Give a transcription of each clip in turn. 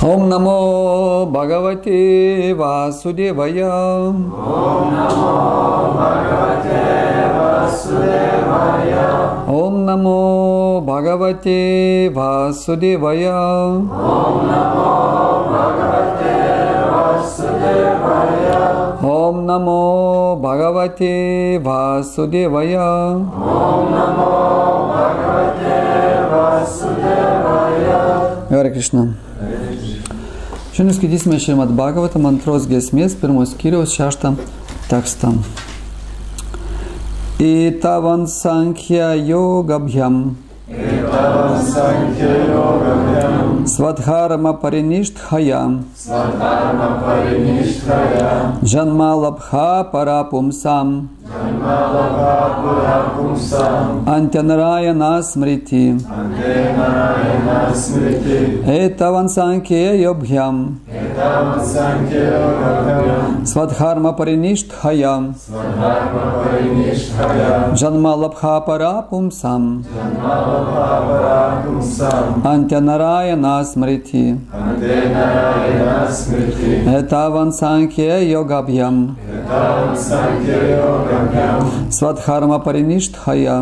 Om Namo Bhagavate Vasudevaya. Om Namo Bhagavate Vasudevaya. Om Namo Bhagavate Vasudevaya. Om Namo Bhagavate Vasudevaya. Om Namo Bhagavate Vasudevaya. Om Namo Bhagavate Vasudevaya. Hare Krishna. Šiandien skaitysime Šrimad Bhagavatam antros giesmės, pirmos skyriaus 6 tekstą. Etavan Sankhya Yogabhyam Svadharma Parinishthaya Janma Labha Parapumsam Antyanarayana Smriti Etavan Sankhya Yogabhyam Svadharma Parinishthaya Janma Labha Parapumsam Antyanarayana Smriti Etavan Sankhya Yogabhyam Svadharma Parinishthaya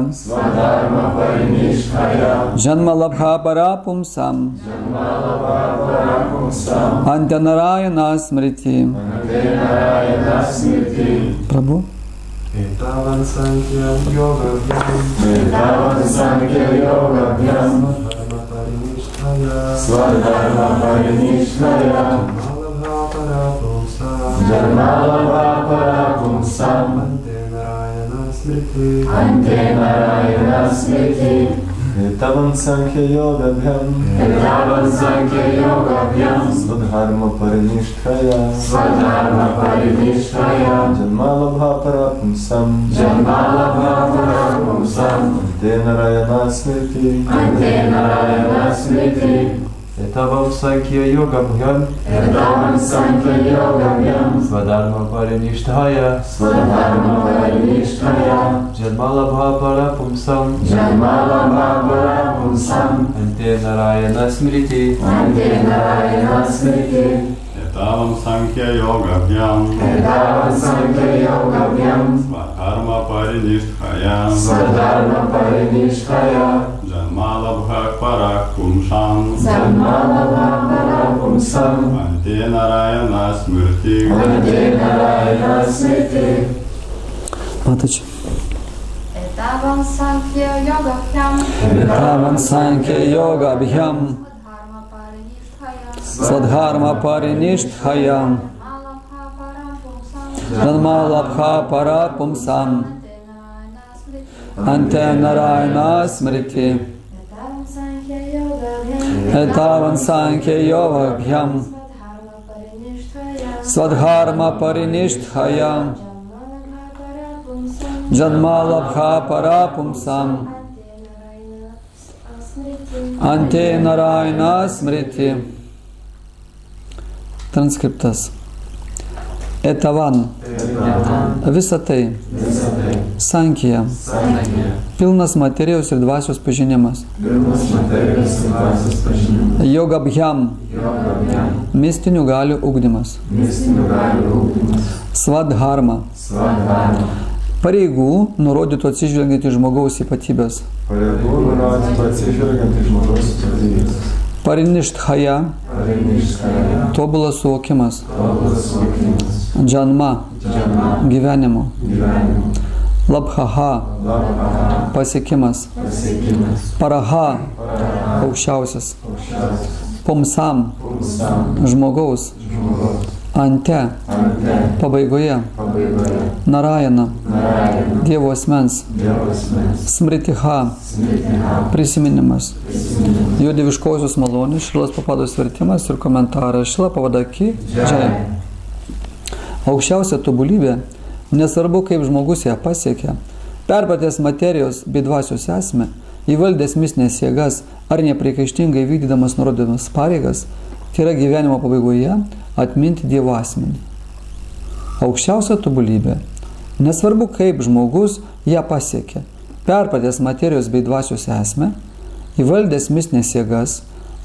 Janma Labha Parapumsam Antyanarayana Smriti. Prabhu. Etavan Sankhya Yogabhyam Svadharma Parinishthaya Janma Labha Parapumsam Antyanarayana Smriti. Etavan Sankhya Yogabhyam Svadharma Parinishthaya Janma Labha Parapumsam Antyanarayana Smriti. Etavan Sankhya Yogabhyam Svadharma Parinishthaya Janma Labha Parapumsam Antyanarayana Smriti. Etavam Sankhya Yogabhyam Svadharma Parinishthaya Janma Labha Parapumsam Antyanarayana Smriti. Mataji. Etavan Sankhya Yogabhyam Svadharma Parinishthaya Janma Labha Parapumsam Antyanarayana Smriti. Etavan Sankhya Yogabhyam Svadharma Parinishthaya Janma Labha Parapumsam Antyanarayana Smriti. Transkriptas. Etavan. Visa tai. Sankhya. Pilnas materijos ir dvasios pažinimas. Yogabhyam. Mistinių galių ugdymas. Svadharma. Pareigų nurodytų atsižvelgiant į žmogaus ypatybės. Parinishthaya. Tobulas suvokimas. Janma. Gyvenimo. Labhaha. Pasiekimas. Paraha. Aukščiausias. Pumsam. Žmogaus. Ante. Pabaigoje. Narayana. Dievo asmens. Smritiha. Prisiminimas. Jo dieviškosios malonės, Šrilos Papados vertimas ir komentaras Šrila Pavadaki. Aukščiausia tobulybė, nesvarbu kaip žmogus ją pasiekia, perpratęs materijos bei dvasios esmę, įvaldęs mistinės jėgas ar nepriekaištingai vykdydamas nurodydamas pareigas, tai yra gyvenimo pabaigoje atminti Dievo asmenį. Aukščiausia tobulybė, nesvarbu kaip žmogus ją pasiekia, perpratęs materijos bei dvasios esmę, įvaldęs mistinės jėgas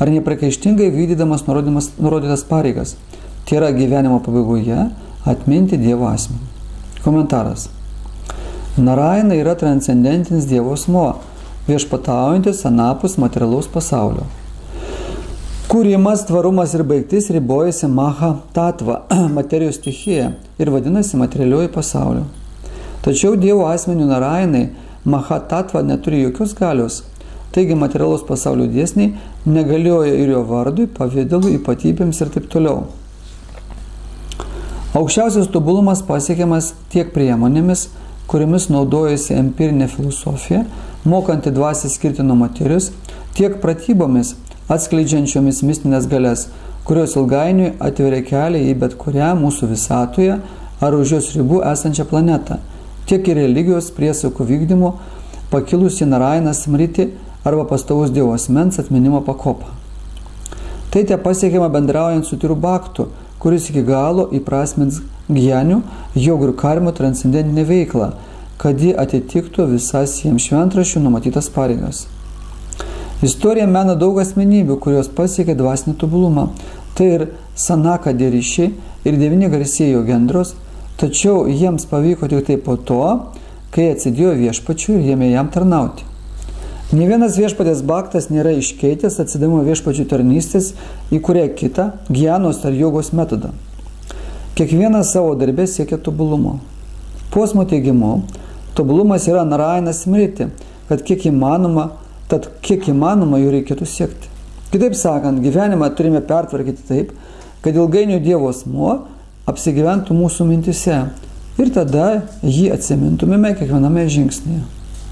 ar nepriekaištingai vykdydamas nurodytas pareigas. Tai yra gyvenimo pabaigoje atminti Dievo asmenį. Komentaras. Narayana yra transcendentinis Dievo asmuo, viešpataujantis anapus materialaus pasaulio. Kūrimas, tvarumas ir baigtis ribojasi Maha Tatva, materijos stichija, ir vadinasi materialioji pasaulio. Tačiau Dievo asmenių Narayanai Maha Tatva neturi jokios galios, taigi materialaus pasaulio dėsniai negalioja ir jo vardui, pavidalui, ypatybėms ir taip toliau. Aukščiausias tobulumas pasiekiamas tiek priemonėmis, kuriamis naudojasi empirinė filosofija, mokanti dvasią skirti nuo materijos, tiek pratybomis, atskleidžiančiomis mistinės galias, kurios ilgainiui atveria kelią į bet kurią mūsų visatoje ar už jos ribų esančią planetą, tiek ir religijos priesakų vykdymo pakilusi Narayaną Smriti arba pastovaus Dievo asmens atminimo pakopą. Tai te pasiekiama bendraujant su Tiru Bhaktu, kuris iki galo įprasmins gyjanių, jogų ir karmų transcendentinę veiklą, kad ji atitiktų visas jiems šventraščių numatytas pareigas. Istorija mena daug asmenybių, kurios pasiekė dvasinį tobulumą. Tai ir Sanaka Derišiai ir 9 garsieji gendros, tačiau jiems pavyko tik tai po to, kai atsidėjo viešpačiui ir ėmė jam tarnauti. Nė vienas viešpatės bhaktas nėra iškeitęs atsidavimo viešpačių tarnystės į kurią kitą gyanos ar jogos metodą. Kiekvienas savo darbę siekia tobulumo. Posmo teigimu, tobulumas yra Narayana Smriti, tad kiek įmanoma jų reikėtų siekti. Kitaip sakant, gyvenimą turime pertvarkyti taip, kad ilgainiui Dievo asmuo apsigyventų mūsų mintise ir tada jį atsimintumėme kiekviename žingsnyje.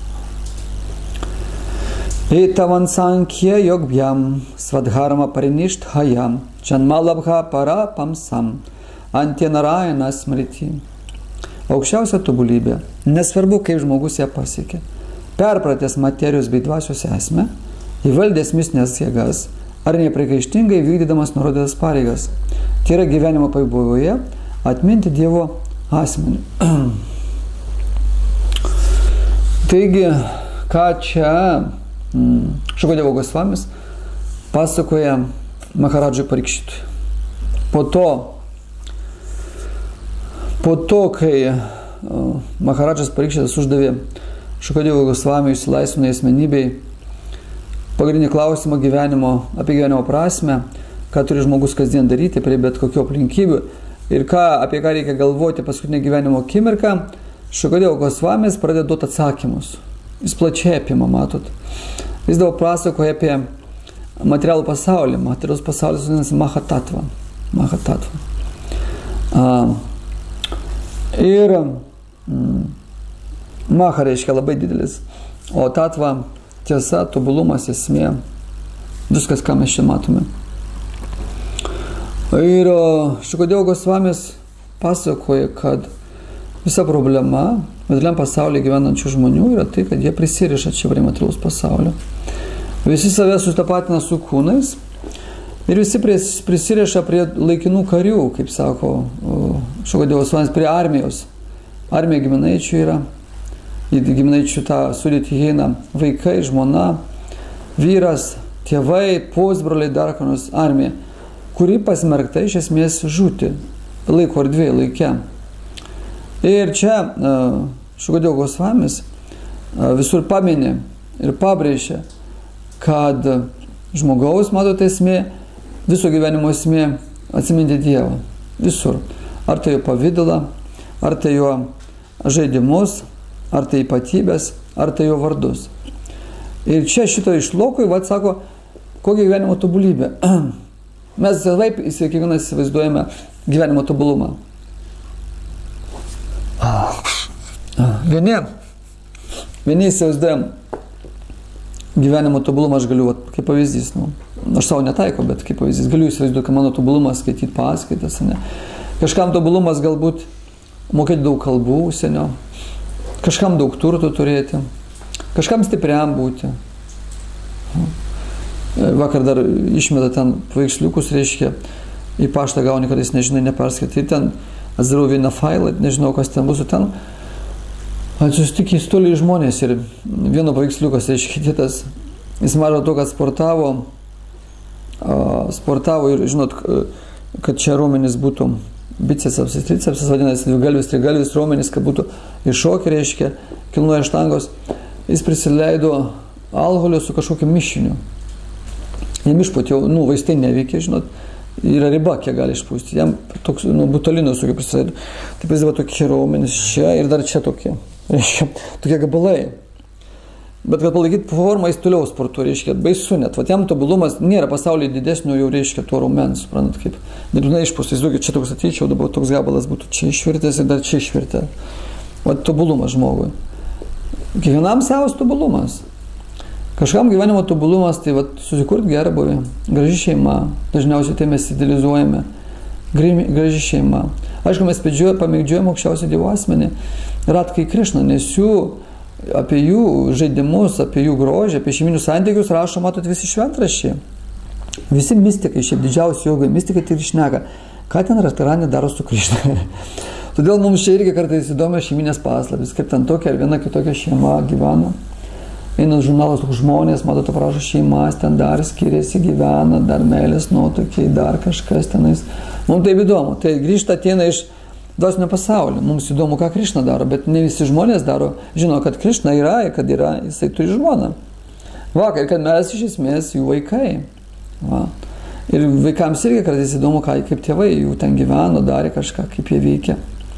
Etavan sankhya yogbhyam svadharma parinishthayam janmalabha para pamsam ante Narayana Smriti. Aukščiausia tobulybė, nesvarbu kaip žmogus ją pasiekė, perpratęs materijos bei dvasios esmę, įvaldęs mistinės jėgas ar nepriekaištingai vykdydamas nurodytas pareigas. Tai yra gyvenimo pabaigoje atminti Dievo asmenį. Taigi, ką čia Šukadevo Gosvamis pasakoja Maharadžui Parikšitui. Po to, kai Maharadžas Parikšitas uždavė Šukadevo Gosvamiui išsilaisvinai asmenybei pagrindinį klausimą apie gyvenimo prasmę, ką turi žmogus kasdien daryti prie bet kokių aplinkybių ir apie ką reikia galvoti paskutinę gyvenimo akimirką, Šukadevo Gosvamis pradeda duoti atsakymus. Jis plačiai apima, matot. Jis daug pasakoja apie materialų pasaulį. Materialus pasaulis vadinasi Maha Tatva. Ir Maha reiškia labai didelis. O Tatva tiesa, tobulumas, esmė, viskas, ką mes čia matome. Ir Šukadevo Gosvamis pasakoja, kad visa problema materialiam pasaulyje gyvenančių žmonių yra tai, kad jie prisiriša čia prie materialaus pasaulio. Visi save sutapatina su kūnais ir visi prisiriša prie laikinų karių, kaip sako Šukadevo Gosvamis, prie armijos. Armija giminaičių yra, į giminaičių tą sudėtį įeina vaikai, žmona, vyras, tėvai, pusbroliai, dar ką nors armija, kuri pasmerkta iš esmės žūti laiko erdvėje, laike. Ir čia Šukadevo Gosvamis visur paminė ir pabrėžia, kad žmogaus, matote, esmė, viso gyvenimo esmė atsiminti Dievą. Visur. Ar tai jo pavidalą, ar tai jo žaidimus, ar tai ypatybės, ar tai jo vardus. Ir čia šito išlokui, sako, kokia gyvenimo tobulybė. Mes taip kiekvienas įsivaizduojame gyvenimo tobulumą. Vieni įsivaizduojam gyvenimo tobulumą, aš galiu, kaip pavyzdys, aš savo netaikau, bet kaip pavyzdys, galiu įsivaizduoti, kad mano tobulumas skaityti paskaitas, ne. Kažkam tobulumas galbūt mokėti daug kalbų užsienio, kažkam daug turtų turėti, kažkam stipriam būti. Vakar dar išmeta ten paveiksliukus, reiškia, į paštą gauni, kad jis nežinai, neperskaityti, ir ten atsidarau vieną failą, nežinau, kas ten bus, ten atsiustik į stolį žmonės ir vieno paveiksliukas, reiškia, kitas, jis mažo to, kad sportavo sportavo ir, žinot, kad čia raumenys būtų bicepsas, tricepsas vadinasi, dvigalvis, trigalvis raumenys, kad būtų iššokė, reiškia, kilnoja štangos, jis prisileido alkoholio su kažkokiu mišiniu. Jam išpūtė jau, vaistai neveikia, žinot, yra riba, kiek gali išpūsti. Jam toks, butolino su kaip prisileido. Taip jis dabar tokie raumenys čia ir dar čia tokie, reiškia, tokie gabalai. Bet kad palaikyti formą, jis toliau sportuoja, reiškia, baisu net. Vat jam tobulumas nėra pasaulyje didesnio, jau reiškia tuo raumens, suprantat kaip. Bet išpūstai, įsivaizduokit, čia toks ateičiau, dabar toks gabalas būtų čia išvirtęs ir dar čia išvirtę. Vat tobulumas žmogui. Kiekvienam savas tobulumas. Kažkam gyvenimo tobulumas, tai vat susikurt gerą buvį, graži šeima, dažniausiai tai mes idealizuojame, graži šeima. Aišku, mes pamėgdžiuojame aukščiausią Dievo asmenį, Radkai Krišną, nes apie jų žaidimus, apie jų grožį, apie šeiminius santykius rašo, matot, visi šventraščiai. Visi mistikai, šiaip didžiausi jogai, mistikai tik šneka, ką ten Radharani daro su Krišna. Todėl mums čia irgi kartais įdomios šeiminės paslaptys, kaip ten tokia ar viena kitokia šeima gyvena. Einant žurnalas toks žmonės, matot, aprašo šeimas, ten dar skiriasi, gyvena, dar meilės nuotokiai, dar kažkas tenais. Mums tai įdomu, tai grįžta ateina iš dvasinio pasaulio. Mums įdomu, ką Krišna daro, bet ne visi žmonės daro, žino, kad Krišna yra, kad yra, jisai turi žmoną. Ir kad mes iš esmės jų vaikai. Va. Ir vaikams irgi kartais įdomu, kaip tėvai jų ten gyveno, darė kažką, kaip jie veikia.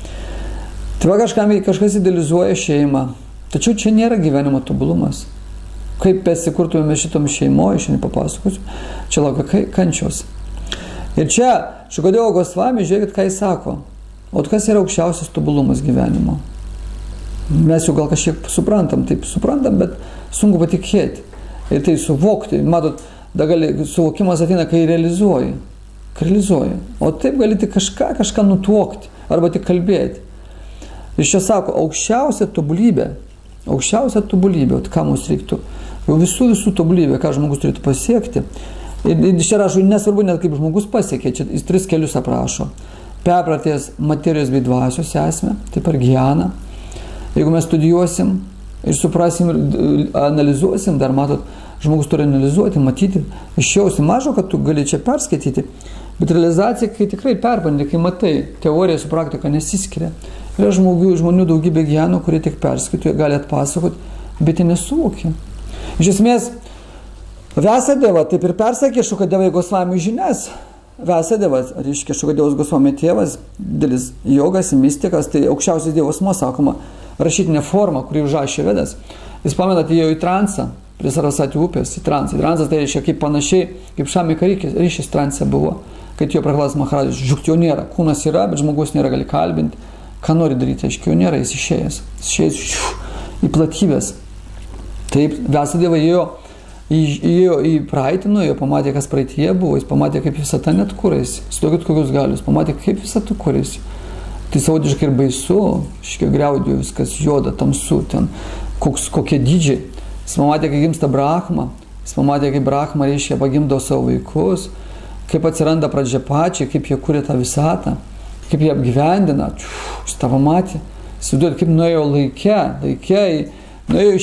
Tai kažkas idealizuoja šeimą. Tačiau čia nėra gyvenimo tobulumas. Kaip pasikurtume šitom šeimoje, šiandien papasakosiu, čia laukia kančios. Ir čia Šukadeva Gosvami, žiūrėkit, ką jis sako. O kas yra aukščiausias tobulumas gyvenimo? Mes jau gal kažkiek suprantam, bet sunku patikėti. Ir tai suvokti. Matot, suvokimas ateina, kai realizuoji. O taip gali tik kažką nutuokti, arba tik kalbėti. Ir čia sako, aukščiausia tobulybė, o ką mums reiktų? Jau visų tobulybė, ką žmogus turėtų pasiekti. Ir čia rašo, nesvarbu net kaip žmogus pasiekė, čia jis 3 kelius aprašo. Perpratęs materijos bei dvasios esmę, taip ir gyana. Jeigu mes studijuosim ir suprasim ir analizuosim, dar matot, žmogus turi analizuoti, matyti, išjausti, mažo, kad tu gali čia perskaityti, bet realizacija, kai tikrai perbandė, kai matai, teorija su praktika nesiskiria. Yra žmonių daugybė gyvenų, kurie tik perskaito, gali atpasakoti, bet jie nesuvokia. Iš esmės, Vyasadeva taip ir persakė Šukadevai Gosvami žinias. Vyasadevas, reiškia Šukadevos Gosvami tėvas, didelis jogas, mistikas, tai aukščiausias Dievo asmuo, sakoma, rašytinė forma, kurį užrašė Vedas. Jis pamenat, įėjo į transą, prie Sarasvati upės, į transą. Transas tai reiškia kaip panašiai, kaip Šamika ryšys transe buvo, kad jo Prahladas Maharadžas, žukti jo nėra, kūnas yra, bet žmogus nėra, gali kalbinti, ką nori daryti, aiškiai jo nėra, jis išėjęs į platybės. Taip, Vyasadeva įėjo į praeitį, nuėjo, pamatė, kas praeityje buvo, jis pamatė, kaip visata net kūrėsi, sudokit kokius galius, pamatė, kaip visata kūrėsi. Tai savotiškai ir baisu, iškiai griaudėjo viskas, juoda, tamsu, ten kokie dydžiai. Jis pamatė, kai gimsta Brahma, jis pamatė, kaip Brahma, reiškia, pagimdo savo vaikus, kaip atsiranda pradžia pačiai, kaip jie kūrė tą visatą, kaip jie apgyvendina, jis tą pamatė, įsivaizduojat, kaip nuėjo laike, nuėjo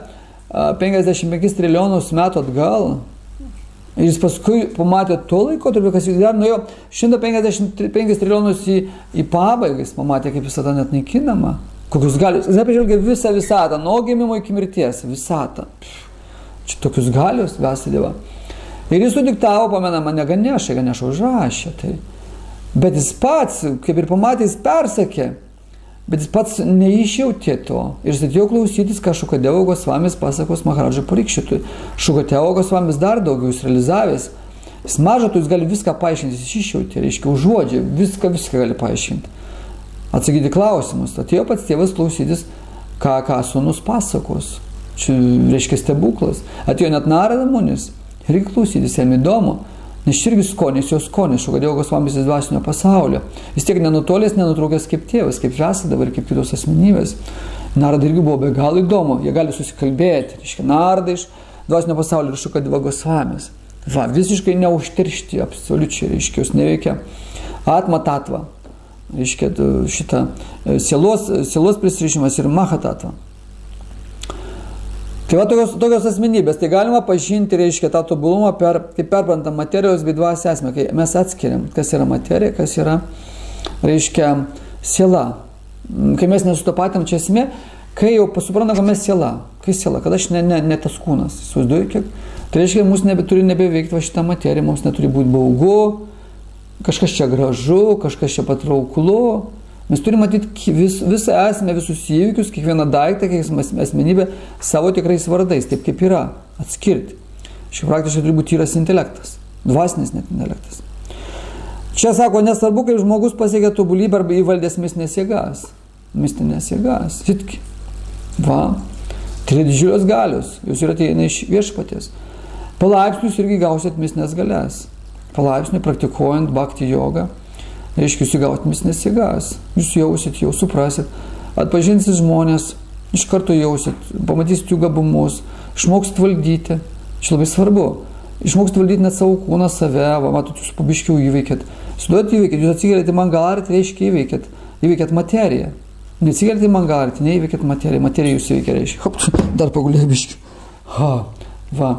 155 trilijonus metų atgal, ir jis paskui pamatė to laiko, kas jis dar nuėjo 155 trilijonus į pabaigą, jis pamatė, kaip visata net naikinama, kokius galius, jis apžvelgė visą visatą, nuo gimimo iki mirties, visatą. Čia tokius galius Vyasadeva. Ir jis sudiktavo, pamenama, ne Ganeša užrašė, tai. Bet jis pats, kaip ir pamatė, jis persakė, bet jis pats neišjautė to. Ir jis atėjo klausytis, ką Šukadeva Gosvamis pasakos Maharadžai Parikšitui. Šukadeva Gosvamis dar daugiau jis realizavęs. Jis mažo, jis gali viską paaiškinti, jis išjautė, reiškia, užuodžia, viską gali paaiškinti. Atsakyti klausimus. Atėjo pats tėvas klausytis, ką sūnus pasakos. Čia reiškia stebuklas. Atėjo net Narada Munis. Reikia klausytis, jam įdomu. Nes irgi skonis, jo skonis, Šukadeva Gosvamis iš dvasinio pasaulio. Jis tiek nenutolęs, nenutraukęs kaip tėvas, kaip Vyasadeva ir kaip kitos asmenybės. Narada irgi buvo be galo įdomu, jie gali susikalbėti. Reiškia, Narada iš dvasinio pasaulio ir Šukadeva Gosvamis. Va, visiškai neužteršti, absoliučiai, reiškia, jos neveikia. Atma tatva, reiškia, šitą sielos prisirišimas ir maha tatva. Tai va tokios asmenybės, tai galima pažinti, reiškia, tą tobulumą kaip perprantam materijos bei dvasios esmę, kai mes atskiriam, kas yra materija, kas yra, reiškia, siela. Kai mes nesutapatam čia esmė, kai jau suprantam, kad mes siela. Kai siela, kad aš ne tas kūnas, įsivaizduoju kiek. Tai reiškia, mūsų turi nebeveikti va šitą materiją, mums neturi būti baugu, kažkas čia gražu, kažkas čia patrauklu. Mes turime matyti visą esmę, visus įvykius, kiekvieną daiktą, kiekvieną asmenybę savo tikrais vardais, taip kaip yra, atskirti. Šiaip praktiškai turi būti tyras intelektas, dvasinis net intelektas. Čia sako, nesvarbu, kaip žmogus pasiekia tobulybę arba įvaldęs mistinės jėgas. Mistinės jėgas, sitki. Va, tai yra didžiulios galios, jūs ir ateina iš viešpaties. Palaipsnius irgi gausit mistinės galias. Palaipsniui praktikuojant bhakti jogą, reiškia, jūs įgausit mistinės jėgas. Jūs jausit, jau suprasit, atpažinsit žmonės, iš karto jausit, pamatysit jų gabumus, išmoksit valdyti. Čia labai svarbu. Išmoksit valdyti net savo kūną, save, va, matot, jūs pabiškiau įveikėt. Suduot įveikėt, jūs atsigelėte mangalartį, reiškia įveikėt materiją. Neatsigelėte mangalartį, neįveikėt materiją. Materiją jūs įveikė, reiškia. Hop, dar pagulėjo biškiu. Ha, va.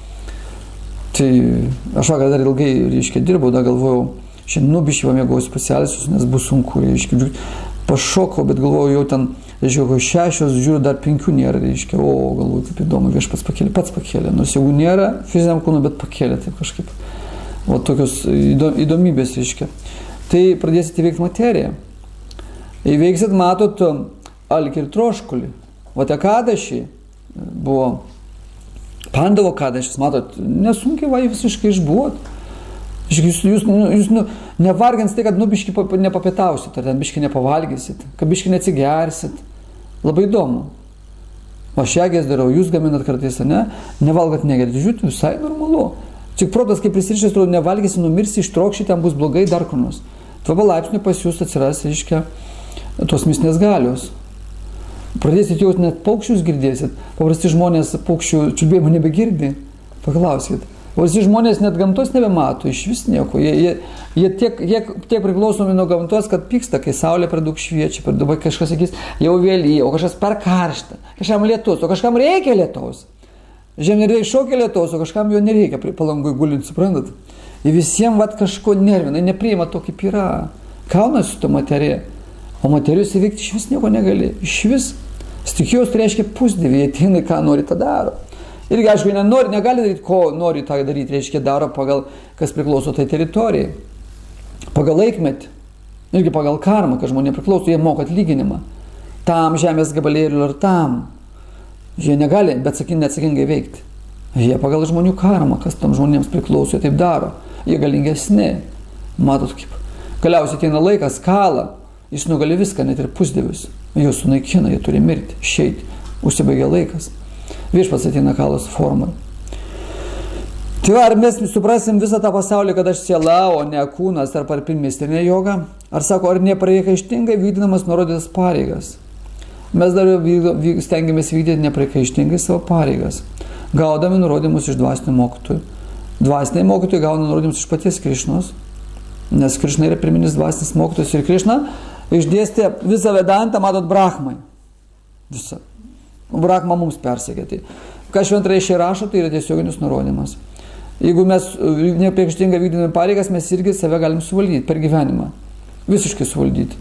Tai aš vakar dar ilgai, reiškia, dirbau, dar galvojau, šiandien nubiškiu pamiegosiu pasielsius, nes bus sunku, reiškia. Pašokau, bet galvojau, jau ten, reiškia, 6, žiūriu, dar 5 nėra, reiškia. O, galvoju, kaip įdomu, viešpats pats pakėlė. Nors jeigu nėra fiziniam kūnu, bet pakėlė taip kažkaip. O tokios įdomybės, reiškia. Tai pradėsite įveikti materiją. Įveiksit, matot, alkį ir troškulį. O te kadašį buvo Pandavo kadašis, matot, nesunkiai va visiškai išbuvot. Jūs nevargins tai, kad biški nepapietausit, ar ten biški nepavalgysit, kad biški neatsigersit. Labai įdomu. O aš jėgės darau, jūs gaminat kartais, ne? Nevalgat negerit, žiūrėt, visai normalu. Tik protas, kaip prisirišęs, atrodo, nevalgysi, numirsi, ištrokšti, ten bus blogai dar kur nors. Tuo palaipsniui pas jūs atsiras, reiškia, tos mistinės galios. Pradėsit jau net paukščius girdėsit. Paprasti žmonės paukščių čiulbėjimų nebegirdi. Paklauskit. Paprasti žmonės net gamtos nebemato, iš vis nieko. Jie tiek priklausomi nuo gamtos, kad pyksta, kai saulė per daug šviečia, per daug kažkas sakys, jau vėlyja, o kažkas per karšta, kažkam lietus, o kažkam reikia lietaus. Žemdirbiai šaukia lietaus, o kažkam jo nereikia palangoj gulint, suprantat? Ir visiems vat kažko nervina, nepriima to, kaip yra. Kaunasi su to materija. O materijos įveikti iš vis nieko negali. Iš vis. Stichijos tai reiškia pusdieviai, jie ateina, ką nori, tą daro. Irgi, aišku, nenori, negali daryti, ko nori tą daryti, reiškia daro pagal, kas priklauso tai teritorijai. Pagal laikmetį. Irgi pagal karmą, kad žmonė priklauso, jie moka atlyginimą. Tam žemės gabalėlių ir tam. Jie negali, bet neatsakingai veikti. Jie pagal žmonių karmą, kas tam žmonėms priklauso, jie taip daro. Jie galingesni. Matot kaip. Galiausiai ateina laikas, kala. Jis nugali viską, net ir pusdievius. Jūs sunaikina, jie turi mirti, išeiti. Užsibaigia laikas. Viešpats ateina kalos formai. Tai ar mes suprasim visą tą pasaulį, kad aš siela, o ne kūnas, ar per mistinę jogą? Ar sako, ar nepriekaištingai vykdydamas nurodytas pareigas? Mes dar stengiamės vykdyti nepriekaištingai savo pareigas, gaudami nurodymus iš dvasinių mokytojų. Dvasiniai mokytojai gauna nurodymus iš paties Krišnos, nes Krišna yra pirminis dvasinis mokytojas ir Krišna išdėstė visą Vedantą, matot, Brahmai. Visą. Brahma mums persekė. Tai, ką šventraiščiai rašo, tai yra tiesioginis nurodymas. Jeigu mes nepriekaištingai vykdydami pareigas, mes irgi save galim suvaldyti per gyvenimą. Visiškai suvaldyti.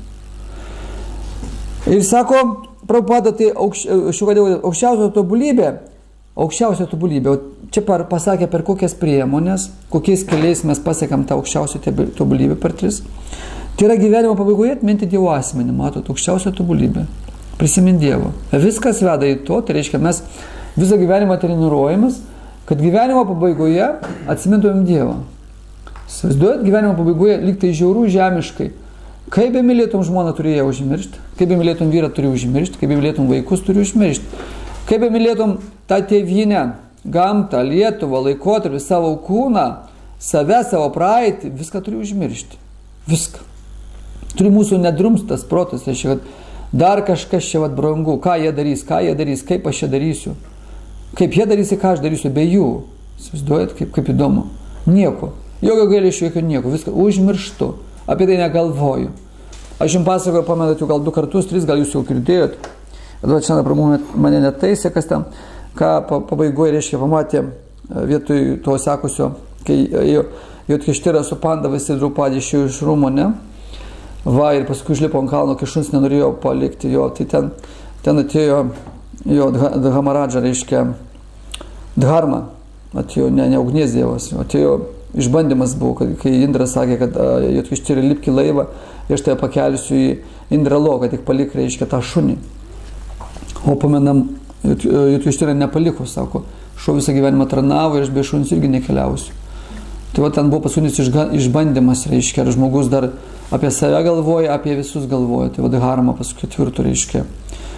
Ir sako, Prabhupada, tai aukščiausia tobulybė, o čia pasakė per kokias priemonės, kokiais keliais mes pasiekam tą aukščiausią tobulybę per 3. Tai yra gyvenimo pabaigoje atminti Dievo asmenį, matot, aukščiausia tobulybė. Prisimint Dievo. Viskas veda į to, tai reiškia, mes visą gyvenimą treniruojamas, kad gyvenimo pabaigoje atsimintumėm Dievą. Įsivaizduojat, gyvenimo pabaigoje lyg tai žiaurų žemiškai. Kaip be mylėtum žmoną turi ją užmiršti, kaip be mylėtum vyrą turi užmiršti, kaip be mylėtum vaikus turi užmiršti, kaip be mylėtum tą tėvynę, gamtą, Lietuvą, laikotarpį, savo kūną, save, savo praeitį, viską turi užmiršti. Viską. Turi mūsų nedrumstas protas, reiškia, kad dar kažkas čia vat brangu, ką jie darys, kaip aš čia darysiu. Kaip jie darys, ką aš darysiu be jų. Įsivaizduojat, kaip įdomu. Nieko. Jokio gailesčio, jokio nieko. Viską užmirštu. Apie tai negalvoju. Aš jums pasakoju, pamenat, jau gal 2 kartus, 3, gal jūs jau girdėjot. Šiandien mane netaisė, kas ten. ką pabaigoje, reiškia, pamatė vietoj to sekusio, kai Jodhištira su Pandavais ir Drupadė išėjo iš rūmų, ne? Va, ir paskui užlipo ant kalno, kai šuns nenorėjo palikti jo, tai ten atėjo jo Dharmaradža, reiškia, Dharma, atėjo ne ugnies dievas, atėjo išbandymas buvo, kai Indra sakė, kad Jodhištira lipki laivą, ir štai pakelsiu į Indraloką, tik palik, reiškia, tą šunį. O pamenam, Jodhištira nepaliko, sako, šuo visą gyvenimą tarnavo ir aš be šunis irgi nekeliausiu. Tai va, ten buvo paskutinis išbandymas, reiškia, ar žmogus dar apie save galvoja, apie visus galvoja. Tai va, Dharma paskui ketvirtų, reiškia,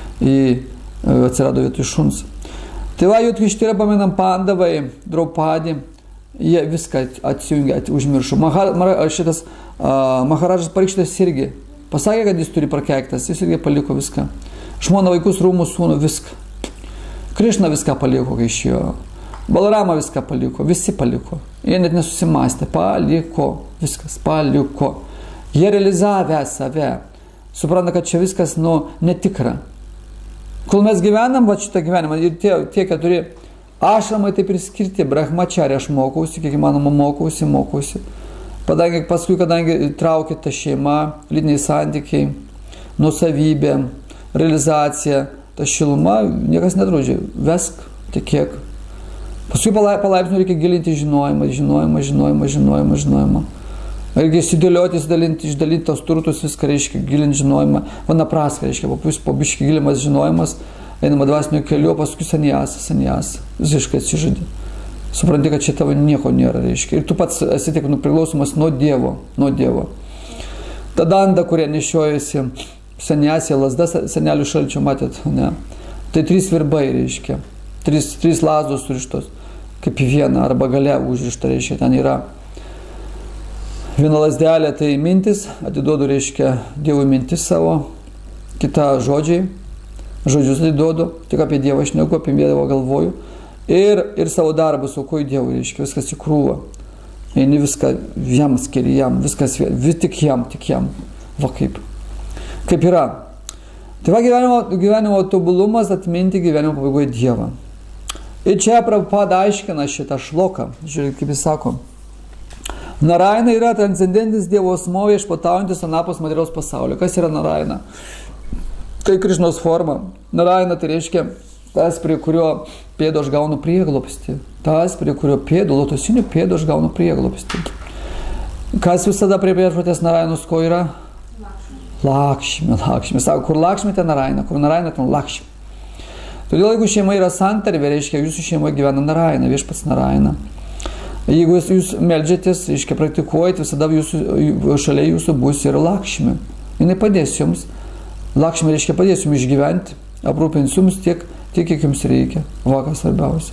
atsirado vietoj šuns. Tai va, Jodhištira, pamenam, Pandavai, Draupadį, jie viską atsijungė, užmiršo. Šitas Maharadžas Parikšitas irgi pasakė, kad jis turi prakeiktas, jis irgi paliko viską. Žmona, vaikus, rūmus, sūnų, viską. Krišna viską paliko, kai išėjo. Balarama viską paliko, visi paliko. Jie net nesusimastė, paliko, viskas, paliko. Jie realizavę save. Supranta, kad čia viskas, netikra. Kol mes gyvenam, va šitą gyvenimą, ir tie keturi ašramai taip ir skirti, brahmacharya aš mokausi, kiek įmanoma mokausi. Paskui, kadangi traukė ta šeima, lytiniai santykiai, nuosavybė, realizacija, ta šiluma, niekas nedraudžia. Vesk, tikėk. Paskui palaipsniui reikia gilinti žinojimą. Reikia įsidėlioti, išdalinti tos turtus, viską reiškia gilinti žinojimą. Vanapraska reiškia, po biškį gilimas žinojimas, einama dvasinio keliu, paskui sanjasa. Visiškai atsižadi. Supranti, kad čia tavo nieko nėra, reiškia. Ir tu pats esi tik priklausomas nuo Dievo. Ta danda, kurią nešiojasi, sanjasė, lasda senelių šalčio, matėt, ne? Tai 3 virbai, reiškia. 3 lazdos surištos, kaip į vieną, arba gale užrišta, reiškia, ten yra viena lasdelė, tai mintis, atiduodu, reiškia, Dievui mintis savo, kita žodžiai, žodžius atiduodu, tik apie Dievą šneku, apie Dievą galvoju, ir savo darbus aukoju Dievui, reiškia, viskas į krūvą, eini viską jam skiri, jam, viskas tik jam, va kaip yra. Tai va, gyvenimo tobulumas atminti gyvenimo pabaigoje Dievą. Ir čia Prabhupada aiškina šitą šloką. Žiūrėk, kaip jis sako. Narayana yra transcendentis Dievo asmuo, viešpataujantis anapus materialaus pasaulio. Kas yra Narayana? Tai Krišnos forma. Narayana tai reiškia tas, prie kurio pėdo aš gaunu prieglobstį. Tas, prie kurio pėdo, lotosinių pėdo aš gaunu prieglobstį. Kas visada prie viešpatės Narayanos ko yra? Lakšmi. Sako, kur Lakšmi, ten Narayana. Kur Narayana, ten Lakšmi. Todėl, jeigu šeima yra santarvė, reiškia, jūsų šeimoje gyvena Narayana, viešpats Narayana. Jeigu jūs meldžiatės, reiškia, praktikuojate, visada šalia jūsų bus ir Lakšmi. Jinai padės jums. Lakšmi reiškia padės jums išgyventi, aprūpins jums tiek, kiek jums reikia. Vakas svarbiausia.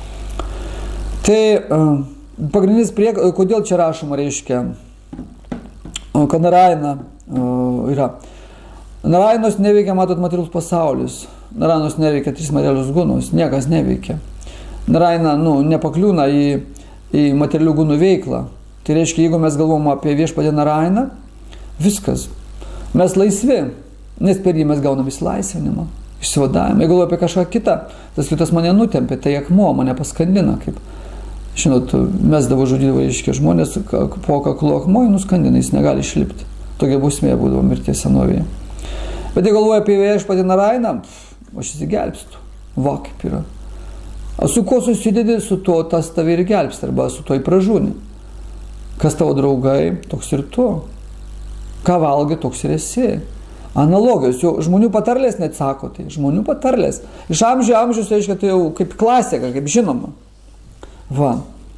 Tai pagrindinis kodėl čia rašoma, reiškia, kad Narayana yra. Narayanos neveikia, matot, materialus pasaulis. Narayanos neveikia 3 materialius gunus, niekas neveikia. Narayana, nepakliūna į materialių gunų veiklą. Tai reiškia, jeigu mes galvom apie viešpatį Narayaną, viskas. Mes laisvi, nes per jį mes gaunam išlaisvinimą, išsivadavimą. Jeigu galvoju apie kažką kitą, tas kitas mane nutempė, tai akmuo mane paskandina, kaip, žinot, mesdavo žudydavo, reiškia, žmonės po kaklu akmuo nuskandina, jis negali išlipti. Tokia bausmė būdavo mirties senovėje. Bet jeigu galvoju apie viešpatį Narayaną, aš įsigelbstu. Va, kaip yra. O su kuo susidedi, su to tas tave ir gelbsti, arba su to įpražūni. Kas tavo draugai, toks ir tu. Ką valgai, toks ir esi. Analogijos, jau žmonių patarlės net sako, tai žmonių patarlės. Iš amžius, reiškia, tai jau kaip klasika, kaip žinoma. Va.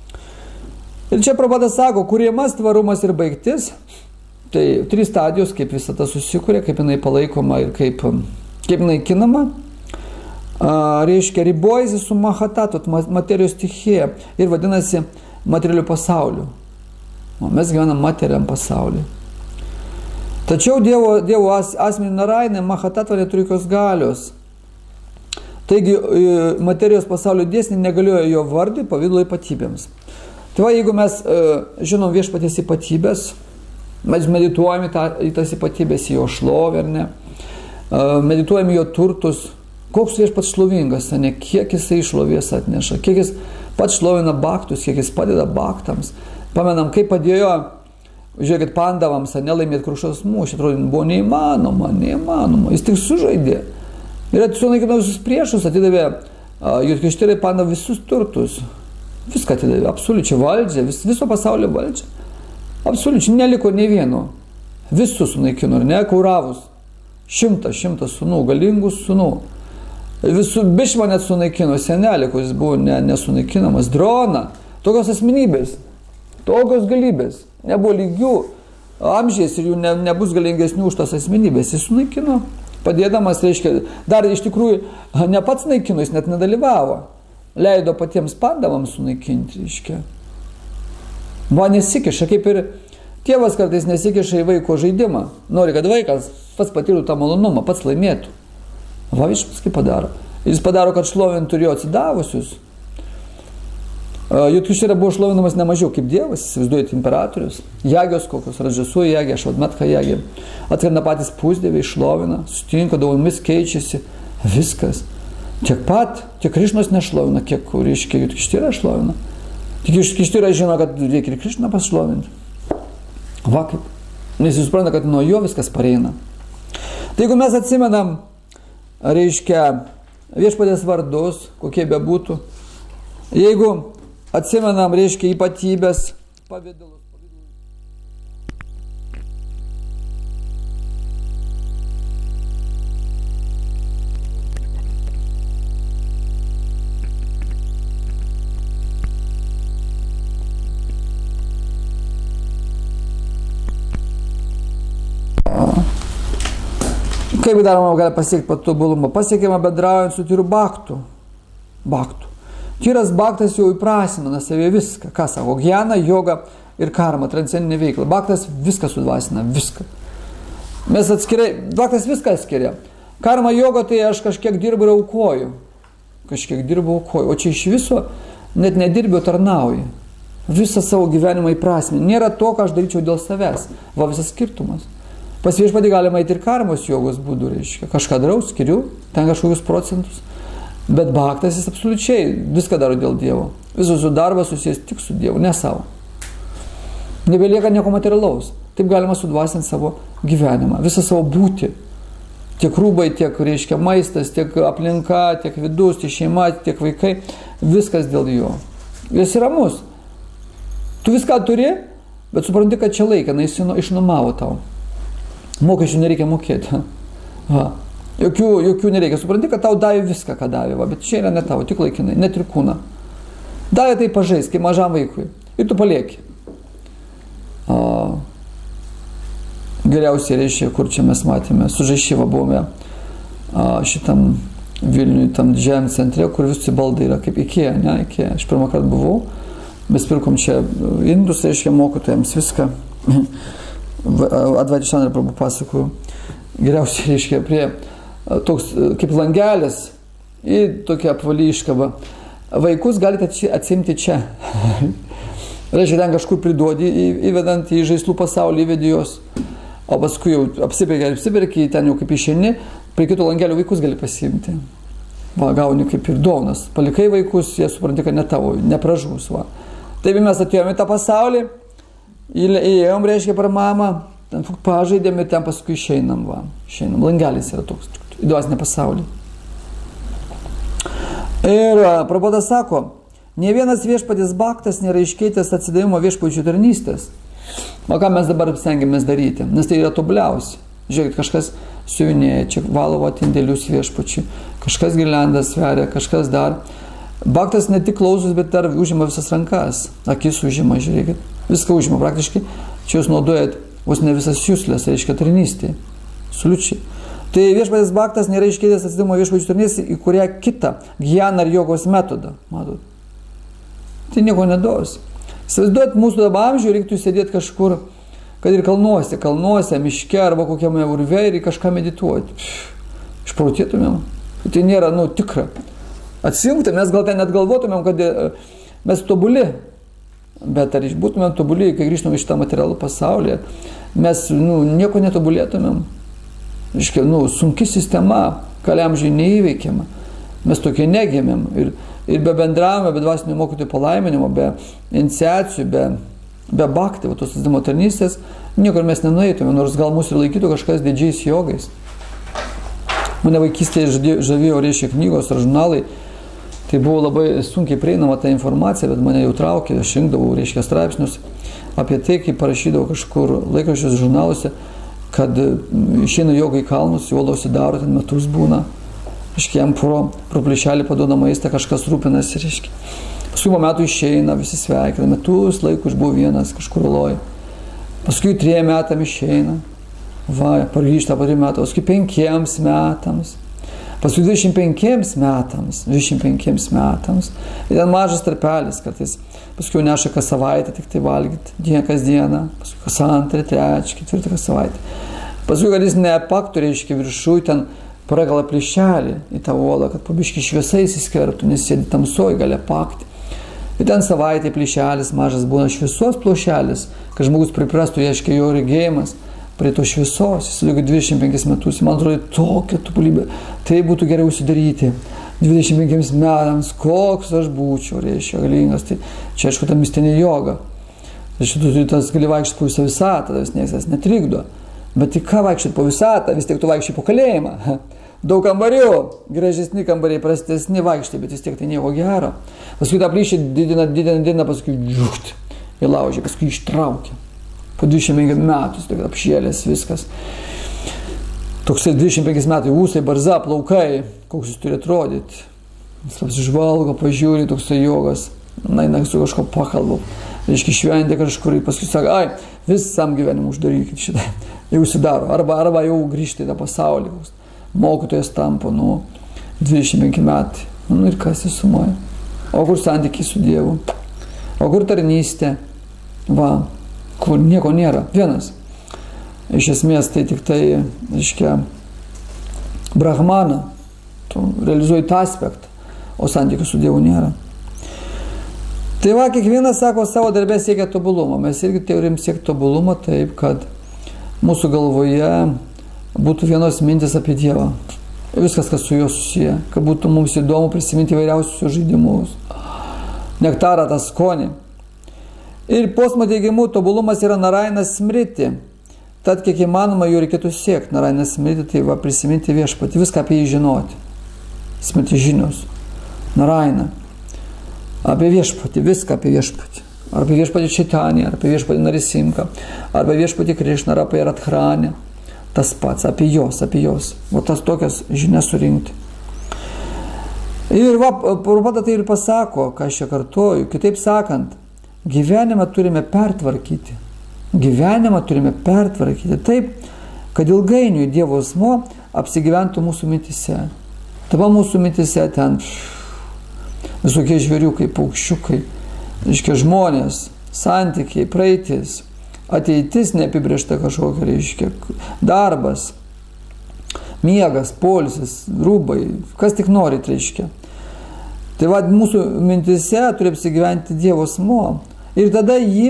Ir čia Prabhupada sako, kūrimas, tvarumas ir baigtis. Tai 3 stadijos, kaip visata susikūrė, kaip jinai palaikoma ir kaip naikinama. Reiškia, ribojasi su mahatatot, materijos stichija ir vadinasi materialių pasaulių. Mes gyvenam materialiam pasauliu. Tačiau Dievo asmenį Narayanai mahatatva neturi jokios galios. Taigi materijos pasaulio dėsniai negalioja jo vardui, pavidalo ypatybėms. Tai va, jeigu mes žinom viešpaties ypatybės, mes medituojame į tas ypatybės, į jo šlovę, ar ne? Medituojame jo turtus, Koks viešpats šlovingas, ne, kiek jisai šlovės atneša, kiek jis pats šlovina baktus, kiek jis padeda baktams. Pamenam, kaip padėjo, žiūrėkit, pandavams, nelaimėti Krušos mūšį, atrodo, buvo neįmanoma. Jis tik sužaidė. Ir sunaikino visus priešus, atidavė Judkištyrai pandav visus turtus. Viską atidavė, absoliučiai valdžią, viso pasaulio valdžią. Absoliučiai neliko nei vieno. Visus sunaikino, ar ne, Kauravus. 100 sūnų, galingų sūnų. Visų Bišmą net sunaikino, senelį, kuris buvo nesunaikinamas, Droną. Tokios asmenybės, tokios galybės. Nebuvo lygių amžiais ir jų nebus galingesnių už tas asmenybės. Jis sunaikino, padėdamas, reiškia, dar iš tikrųjų ne pats naikino, jis net nedalyvavo. Leido patiems pandavams sunaikinti, reiškia. Va nesikiša, kaip ir tėvas kartais nesikiša į vaiko žaidimą. Nori, kad vaikas pats patirtų tą malonumą, pats laimėtų. Va viešpats kaip padaro. Jis padaro, kad šlovintų ir jo atsidavusius. Judkištyra buvo šlovinamas nemažiau kaip Dievas, įsivaizduojate, imperatorius. Jagios kokios, Radžasų jagė, Švadmetka jagė. Atskrenda patys pusdieviai, šlovina, sutinka, dovanomis keičiasi. Viskas. Tiek Krišnos nešlovina, kiek reiškia Judkištyra šlovina. Tik Judkištyra žino, kad reikia ir Krišną pašlovinti. Va kaip. Nes jis supranta, kad nuo jo viskas pareina. Tai jeigu mes atsimenam, reiškia, viešpatės vardus, kokie bebūtų, jeigu atsimenam, reiškia, ypatybės, pavidalus. Kaip daroma gali pasiekti patobulumą? Pasiekiama bendraujant su tyru baktu. Tyras baktas jau įprasmina savie viską. Ką sako? Gjana, joga ir karma, transcendinė veikla. Baktas viską sudvasina, viską. Mes atskirai, baktas viską atskiria. Karma, joga, tai aš kažkiek dirbu ir aukoju. O čia iš viso net nedirbiu, tarnauju. Visą savo gyvenimą įprasminu. Nėra to, ką aš daryčiau dėl savęs. Va visas skirtumas. Pas viešpatį galima eiti ir karmos jogos būdų, reiškia. Kažką darau, skiriu, ten kažkokius procentus. Bet baktas jis absoliučiai viską daro dėl Dievo. Visus jų darbas susijęs tik su Dievu, ne savo. Nebelieka nieko materialaus. Taip galima sudvasinti savo gyvenimą, visą savo būtį. Tiek rūbai, tiek, reiškia, maistas, tiek aplinka, tiek vidus, tiek šeima, tiek vaikai. Viskas dėl jo. Jis yra ramus. Tu viską turi, bet supranti, kad čia laikina, jis išnuomavo tau. Mokesčių nereikia mokėti. Va. Jokių nereikia. Supranti, kad tau davė viską, ką davė. Va. Bet čia yra ne tavo, tik laikinai, net ir kūną. Davė tai pažais, kaip mažam vaikui. Ir tu palieki. Geriausiai reiškia, kur čia mes matėme. Su Žaišyva buvome šitam Vilniui, tam didžiajam centre, kur visi baldai yra kaip Ikea, ne? Ikea. Aš pirmą kartą buvau. Mes pirkom čia indus, reiškia, mokytojams viską. Advaitį Šanarį Prabhu pasakoju. Geriausiai, reiškia, prie toks kaip langelis į tokią apvalį iškabą. Vaikus galite atsimti čia. Reiškia, ten kažkur priduodi, įvedant į žaislų pasaulį, įvedi juos. O paskui jau apsiperki, ten jau kaip išeini, prie kito langelio vaikus gali pasiimti. Va, gauni kaip ir dovanas. Palikai vaikus, jie supranti, kad ne tavo, nepražus. Va. Taip mes atėjome į tą pasaulį. Įėjom, reiškia, per mamą, ten pažaidėm ir ten paskui išeinam, va. Išeinam, langelis yra toks, į dvasinį pasaulį. Ir Prabhupada sako, ne vienas viešpatis baktas nėra iškeitęs atsidavimo viešpačių tarnystės. O ką mes dabar stengiamės daryti? Nes tai yra tobuliausia. Žiūrėkit, kažkas siuvinėja, čia valovo atindėlius viešpačių, kažkas girliandas sveria, kažkas dar. Baktas ne tik klausus, bet dar užima visas rankas. Akis užima, žiūrėkit. Viską užima praktiškai. Čia jūs naudojat vos ne visas jūslės, reiškia tarnystė. Absoliučiai. Tai viešpatis baktas nėra iškeitęs atsidavimo viešpačių tarnystės į kurią kitą gjaną ar jogos metodą. Matot? Tai nieko neduos. Įsivaizduojat, mūsų dabar amžiuje reiktų sėdėti kažkur, kad ir kalnuose, miške arba kokiame urve ir kažką medituoti. Išprotėtumėm. Tai nėra, tikra. Atsijungti, mes gal ten net galvotumėm, kad mes tobuli. Bet ar būtumėm tobuli, kai grįžtumėm iš tą materialų pasaulį, mes nieko netobulėtumėm. Reiškia, sunki sistema, kaliamžiai neįveikiama. Mes tokie negimėm. Ir be bendravimo, be dvasinių mokytojų palaiminimo, be iniciacijų, be bhakti, tos atsdimo tarnystės, niekur mes nenueitume, nors gal mūsų ir laikytų kažkas didžiais jogais. Mane vaikystėje žavėjo, reiškia, knygos ar žurnalai. Tai buvo labai sunkiai prieinama ta informacija, bet mane jau traukė, aš rinkdavau, reiškia, straipsnius apie tai, kaip parašydavau kažkur laikraščiuose, žurnaluose, kad išeina jogai į kalnus, juolausi daro, ten metus būna. Reiškia, jam pro plyšelį paduoda maistą, kažkas rūpinasi, reiškia. Paskui po metų išeina, visi sveikina, metus laikų išbuvo vienas kažkur Oloje. Paskui 3 metam išeina, pargrįžta po 3 metų, paskui 5 metams, paskui 25 metams. Ir ten mažas tarpelis kartais. Paskui jau neša kas savaitę tik tai valgyti, kas dieną, paskui kas 2, 3, 4 kas savaitę. Paskui, kad jis nepaktų, reiškia, viršui ten pragala plyšelį į tą uolą, kad pabiški šviesa įsiskverbtų, nes sėdi tamsoj, gali pakti. Ir ten savaitė plyšelis mažas būna šviesos plošelis, kad žmogus priprastų, reiškia, jo regėjimas prie to šviesos, jis lygiai 25 metus, man atrodo, tokia tobulybė, tai būtų geriau užsidaryti 25 metams, koks aš būčiau, reiškia, galingas, tai čia aišku ta mistinė joga, reiškia, tu tas gali vaikščioti po visą visatą, tas niekas netrikdo, bet tik ką vaikščioti po visatą, vis tiek tu vaikščiai po kalėjimą, daug kambarių, gražesni kambariai, prastesni vaikščiai, bet vis tiek tai nieko gero, paskui tą plyšį didina, paskui žiūrt, įlaužė, paskui ištraukė. Po 25 metų, tai apšėlės viskas. Toksai 25 metų, ūsai, barza, plaukai, koks jis turi atrodyti. Jis apsižvalgo, pažiūri, toksai jogas, su kažko pakalbu. Reiškia, šventė kažkur, paskui sako, visam gyvenimu uždarykit šitą. Jau užsidaro, arba jau grįžti į tą pasaulį. Mokytojas tampo, 25 metai. Ir kas jis sumoja? O kur santykiai su Dievu? O kur tarnystė? Kur nieko nėra. Vienas. Iš esmės tai tik tai, reiškia, brahmana. Tu realizuoji tą aspektą, o santykių su Dievu nėra. Tai kiekvienas sako, savo darbę siekia tobulumo. Mes irgi turim siekti tobulumo taip, kad mūsų galvoje būtų vienos mintis apie Dievą. Viskas, kas su juo susiję. Kad būtų mums įdomu prisiminti įvairiausius žaidimus. Nektarą, tą skonį. Ir posmo teigimu tobulumas yra Narayana smriti. Tad kiek įmanoma jų reikėtų siekti. Narayana smriti tai prisiminti viešpatį, viską apie jį žinoti. Smriti žinios. Narayana. Apie viešpatį, viską apie viešpatį. Ar apie viešpatį Čaitanį, ar apie viešpatį Narisimką, ar apie viešpatį Krišną, ar apie Radharanę. Tas pats, apie jos. O tas tokias žinias surinkti. Ir Prabhupada tai ir pasako, ką aš čia kartuoju, kitaip sakant, gyvenimą turime pertvarkyti. Taip, kad ilgainiui Dievo asmuo apsigyventų mūsų mintise. Dabar mūsų mintise ten visokie žvėriukai, paukščiukai, reiškia žmonės, santykiai, praeitis, ateitis neapibrėžta kažkokia, reiškia darbas, miegas, poilsis, rūbai, kas tik norit, reiškia. Tai mūsų mintise turi apsigyventi Dievo asmuo. Ir tada jį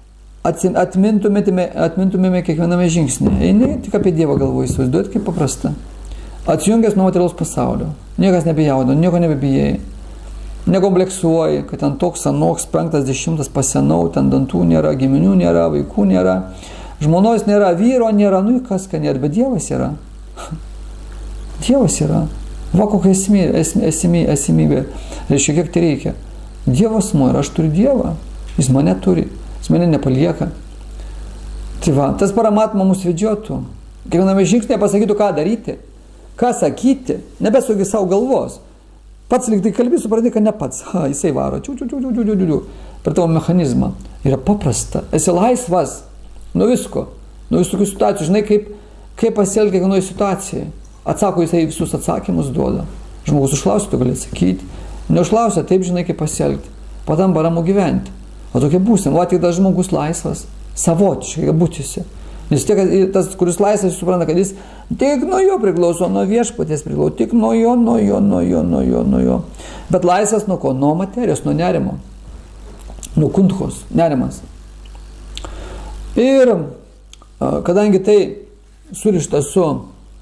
atmintumėme kiekviename žingsnėje. Eini tik apie Dievą galvoji, įsivaizduoti kaip paprasta. Atsijungęs nuo materialaus pasaulio. Niekas nebejaudina, nieko nebebijai. Nekompleksuoji, kad ten toks, anoks, 50 pasenau, ten dantų nėra, giminių nėra, vaikų nėra, žmonos nėra, vyro nėra, kas ką nėra, bet Dievas yra. Dievas yra. Kokia esimybė. Reiškia, kiek tai reikia. Dievo asmuo ir aš turiu Dievą. Jis mane turi. Jis mane nepalieka. Tai tas paramatma mus vedžiotų. Kiekviename žingsnėje pasakytų, ką daryti. Ką sakyti. Nebesugi savo galvos. Pats lyg tai kalbi, supranti, kad ne pats. Jisai varo. Per tavo mechanizmą. Yra paprasta. Esi laisvas. Nuo visko. Nuo visokių situacijų. Žinai, kaip pasielgia kiekvienoje situacijoje. Atsako, jisai visus atsakymus duoda. Žmogus užklausia, tu gali atsakyti. Neužklausia, taip žinai, kaip pasielgti. Patam ramu gyventi. O tokia būsim. Tik tas žmogus laisvas. Savotiškai būtisi. Nes tas, kuris laisvas, supranta, kad jis tik nuo jo priklauso, nuo viešpaties priklauso. Tik nuo jo. Bet laisvas nuo ko? Nuo materijos, nuo nerimo. Nuo kuntkos. Nerimas. Ir kadangi tai surišta su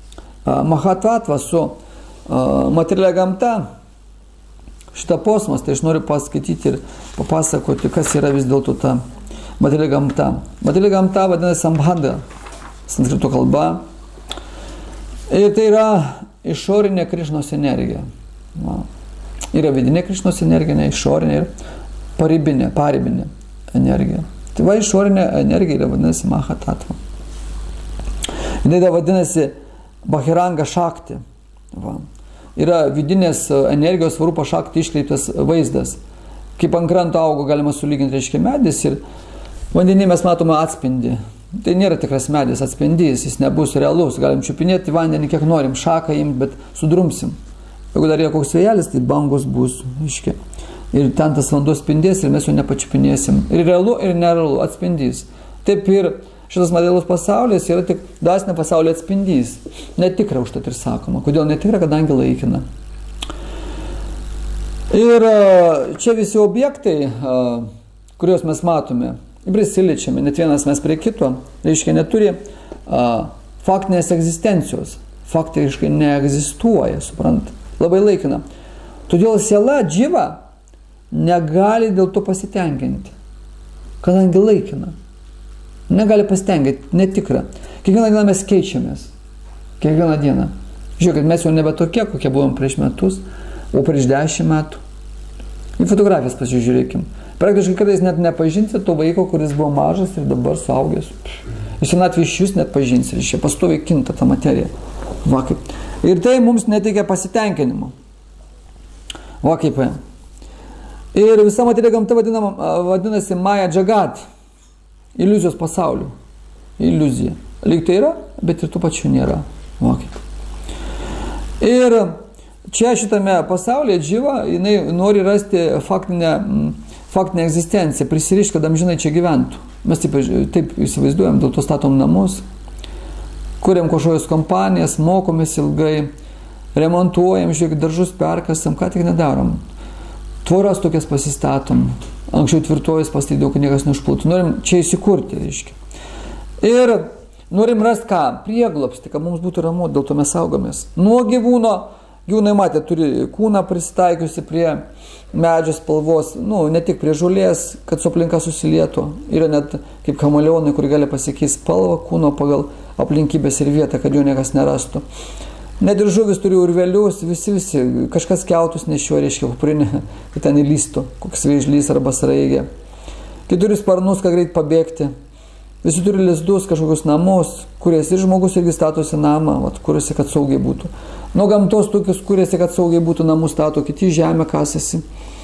Mahatattva su materialia gamta, šitą posmas, tai aš noriu paskaityti ir papasakoti, kas yra vis dėlto ta materialia gamta. Materialia gamta vadinasi sambandha, sanskrito kalba. Ir tai yra išorinė Krišnos energija. Yra vidinė Krišnos energija, ne išorinė ir paribinė energija. Tai va išorinė energija yra vadinasi Mahatattva. Jinai vadinasi Bahiranga Shakti. Va. Yra vidinės energijos Svarupa Shakti iškreiptas vaizdas. Kaip ant kranto augo galima sulyginti, reiškia, medis ir vandenį mes matome atspindį. Tai nėra tikras medis, atspindys, jis nebus realus. Galim čiupinėti vandenį kiek norim, šaką imti, bet sudrumsim. Jeigu dar yra koks vėjelis, tai bangos bus, reiškia. Ir ten tas vanduo spindės ir mes jo nepačiupinėsim. Ir realu, ir nerealu atspindys. Taip ir šitas materialus pasaulis yra tik dvasinio pasaulio atspindys. Netikra užtat ir sakoma. Kodėl netikra? Kadangi laikina. Ir čia visi objektai, kuriuos mes matome, prisiliečiame, net vienas mes prie kito, reiškia, neturi faktinės egzistencijos. Faktiškai neegzistuoja, suprant. Labai laikina. Todėl siela dživa negali dėl to pasitenkinti. Kadangi laikina. Negali pasitenkinti, netikra. Kiekvieną dieną mes keičiamės. Kiekvieną dieną. Žiūrėkit, mes jau nebe tokie, kokie buvom prieš metus, o prieš 10 metų. Į fotografijas pasižiūrėkim. Praktiškai kartais net nepažinsi to vaiko, kuris buvo mažas ir dabar suaugęs. Iš senatvės iš jūs net pažinsi, iš čia pastoviai kinta ta materija. Va kaip. Ir tai mums neteikia pasitenkinimo. Va kaip. Ir visa materija gamta vadinasi Maya Jagat. Iliuzijos pasauliu. Iliuzija. Lyg tai yra, bet ir tų pačių nėra. Va kaip. Ir čia šitame pasaulyje dživa, jinai nori rasti faktinę egzistenciją, prisirišti, kad amžinai čia gyventų. Mes taip įsivaizduojam, dėl to statom namus, kuriam kažkokios kompanijas, mokomės ilgai, remontuojam, žiūrėk, daržus perkasam, ką tik nedarom. Tvoras tokias pasistatom, anksčiau tvirtovės pastatydavo, kad niekas neužpultų. Norim čia įsikurti, reiškia. Ir norim rasti ką? Prieglobstį, kad mums būtų ramu, dėl to mes saugomės. Nuo gyvūno, gyvūnai matė, turi kūną prisitaikiusi prie medžio spalvos, ne tik prie žolės, kad su aplinka susilietų. Yra net kaip kameleonai, kur gali pasikeisti spalvą kūno pagal aplinkybės ir vietą, kad jo niekas nerastų. Net ir žuvis turi urvelius, visi, kažkas kiautus nešio, reiškia, kuprinė, kad ten įlystų, koks vėžlys arba sraigė. Kai turi sparnus, kad greit pabėgti. Visi turi lizdus, kažkokius namus, kuriasi ir žmogus irgi statosi namą, kuriasi, kad saugiai būtų. Nuo gamtos tokius, kuriasi, kad saugiai būtų, namų stato, kiti žemę kasasi.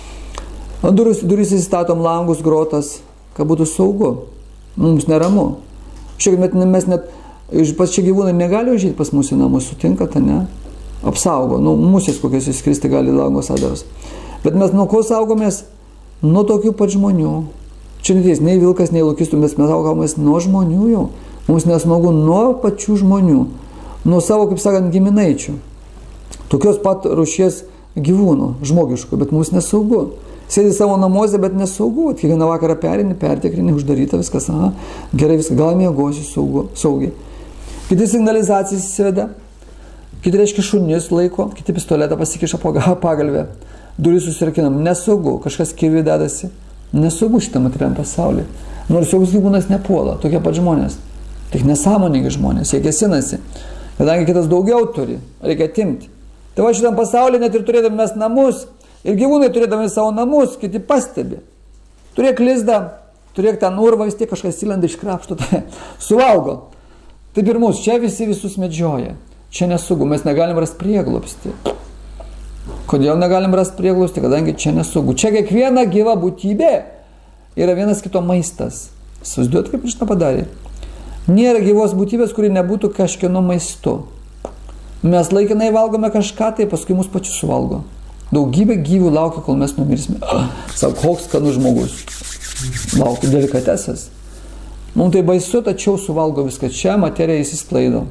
Durys įstatom langus, grotas, kad būtų saugu. Mums neramu. Šiek mes net pas čia gyvūnai negali užžyti pas mūsų namus, sutinkate, ne? Apsaugo. Musės kokios įskristi gali langos adaras. Bet mes nuo ko saugomės? Nuo tokių pat žmonių. Čia neteis, nei vilkas, nei lukistų, mes saugomės nuo žmonių jau. Mums nesmagu nuo pačių žmonių. Nuo savo, kaip sakant, giminaičių. Tokios pat rūšies gyvūnų, žmogiškų, bet mums nesaugu. Sėdi savo namuose, bet nesaugu. Kiekvieną vakarą perini, pertekrini, uždaryta viskas. Aha, gerai viskas, gal miegosiu saugiai. Kiti signalizacijas įsiveda, kiti reiškia šunis laiko, kiti pistoletą pasikiša pagalvę, durys susirakinam, nesaugu, kažkas kirvi dedasi, nesaugu šitą materialiam pasaulyje. Nors joks gyvūnas nepuola, tokie pat žmonės, tik nesąmoningi žmonės, jie kėsinasi, kadangi kitas daugiau turi, reikia atimti. Tai va šitam pasaulyje net ir turėdami mes namus, ir gyvūnai turėdami savo namus, kiti pastebi. Turėk lizdą, turėk ten urvą, vis tiek kažkas įlenda iškrapšto, tai suvalgo. Taip ir mūsų, čia visi visus medžioja. Čia nesaugu, mes negalim rasti prieglobstį. Kodėl negalim rasti prieglobstį? Kadangi čia nesaugu. Čia kiekviena gyva būtybė yra vienas kito maistas. Susiduot, kaip šitą padarė. Nėra gyvos būtybės, kuri nebūtų kažkieno maistu. Mes laikinai valgome kažką, tai paskui mus pačius suvalgo. Daugybė gyvių laukia, kol mes numirsime. Sako, koks skanus žmogus. Laukia delikatesas. Mums tai baisu, tačiau suvalgo viską. Čia materija įsisklaido.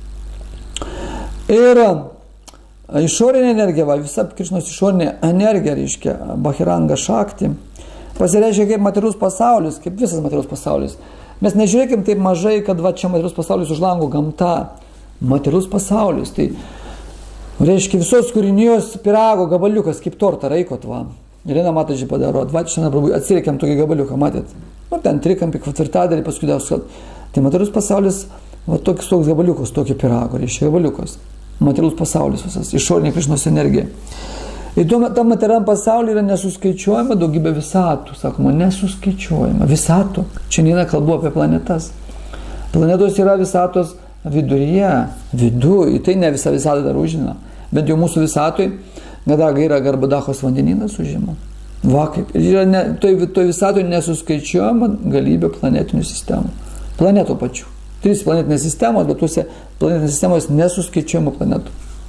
Ir išorinė energija, visa Krišnos išorinė energija, reiškia, Bahiranga Shakti, pasireiškia kaip materialus pasaulis, kaip visas materialus pasaulis. Mes nežiūrėkim taip mažai, kad čia materialus pasaulis už lango gamta. materialus pasaulis. Tai reiškia visos kūrinijos pirago gabaliukas, kaip tortą raikot, va. Ir vieną matą žį padaro, va, šiandien atsirikiam tokį gabaliuką, matėt? Nu, ten trikampį, ketvirtadalį, paskui dėl. Tai materialus pasaulis, va, toks gabaliukas, tokį pirago, reiškia gabaliukas. Materialus pasaulis visas, išorinė Krišnos energija. Ir tam materialiam pasaulyje yra nesuskaičiuojama daugybė visatų, sakoma, nesuskaičiuojama visatų. Šiandieną kalbu apie planetas. Planetos yra visatos viduryje, viduj, tai ne visa visata dar užima, bet jau mūsų visatui Gadaga yra Garbadachos vandenynas užima. Va kaip. Ir yra toj visatui nesuskaičiuojama galybė planetinių sistemų. Planetų pačių. 3 planetinės sistemos, bet tuose planetinės sistemos nesuskaičiuojama planetų.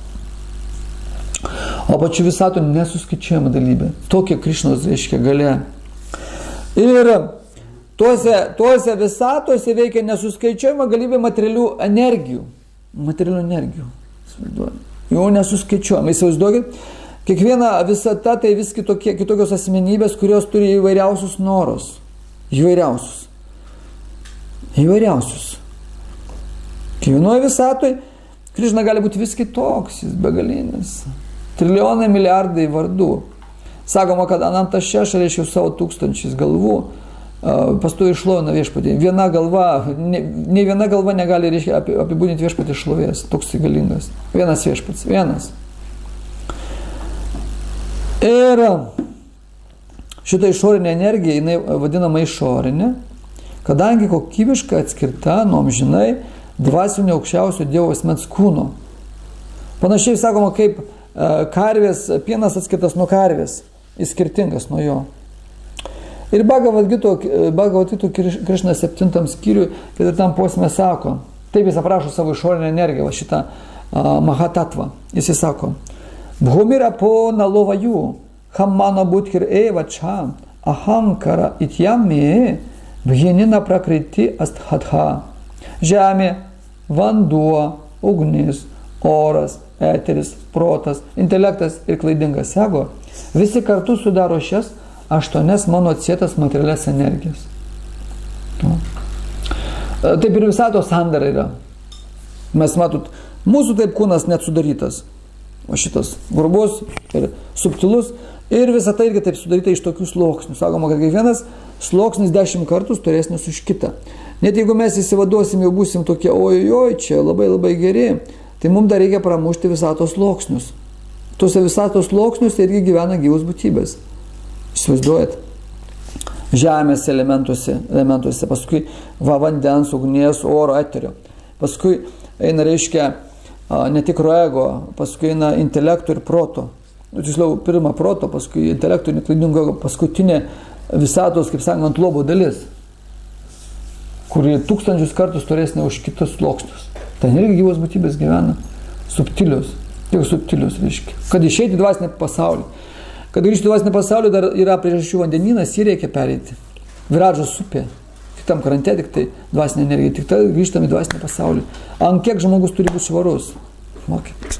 O pačių visatų nesuskaičiuojama dalybė. Tokia Krišnos, reiškia, galia. Ir tuose visatuose veikia nesuskaičiuojama galybė materialių energijų. Materialių energijų. Jau nesuskaičiuojama. Įsivaizduokit, kiekviena visata tai vis kitokios asmenybės, kurios turi įvairiausius norus. Įvairiausius. Kiekvienoje visatoje Krišna gali būti vis kitoks, jis begalinis. Trilijonai, milijardai vardų. Sakoma, kad Anantas Šeša reiškia savo 1000 galvų pastoviai šlovina viešpatį. Viena galva, nei viena galva negali apibūdinti viešpatį šlovės. Toks galingas. Vienas viešpats. Vienas. Ir šitą išorinę energiją, jinai vadinama išorinė, kadangi kokybiškai atskirta nuo amžinai dvasinio aukščiausio Dievo asmens kūno. Panašiai sakoma, kaip karvės, pienas atskirtas nuo karvės, jis skirtingas nuo jo. Ir Bhagavad Gita Krišna 7 skyriui, 4 posme sako, taip jis aprašo savo išorinę energiją, šitą Mahatatvą. Jis sako, Bhumira po nalovaju, hammana budhir eva cha, ahankara ityame, bhjenina prakriti asthatha. Žemė, vanduo, ugnis, oras, eteris, protas, intelektas ir klaidingas ego, visi kartu sudaro šias 8 mano atsietas materialias energijas. Taip ir visatos sandara yra. Mes matot, mūsų taip kūnas net sudarytas. O šitas grubus ir subtilus. Ir visa tai irgi taip sudaryta iš tokių sluoksnių. Sakoma, kad kiekvienas sluoksnis 10 kartų storesnis už kitą. Net jeigu mes įsivaduosim, jau būsim tokie, ojojoj, čia labai labai geri, tai mums dar reikia pramušti visatos sluoksnius. Tuose visatos sluoksnius irgi gyvena gyvos būtybės. Įsivaizduojat? Žemės elementuose, paskui vandens, ugnies, oro, eterio. Paskui eina, reiškia, netikro ego, paskui eina intelekto ir proto. Tiksliau, pirma proto, paskui intelekto ir neklaidingo ego, paskutinė visatos, kaip sakant, lobo dalis, kuri 1000 kartų storesnė už kitus sluoksnius. Ten irgi gyvos būtybės gyvena. Subtilius. Tik subtilius, reiškia. Kad išeiti į dvasinį pasaulį. Kad grįžti į dvasinį pasaulį, dar yra priežasčių vandenynas, jį reikia pereiti. Viradžos upė. Kitam krante tik tai dvasinė energija. Tik tai grįžtam į dvasinį pasaulį. Ant kiek žmogus turi būti švarus? Mokyti.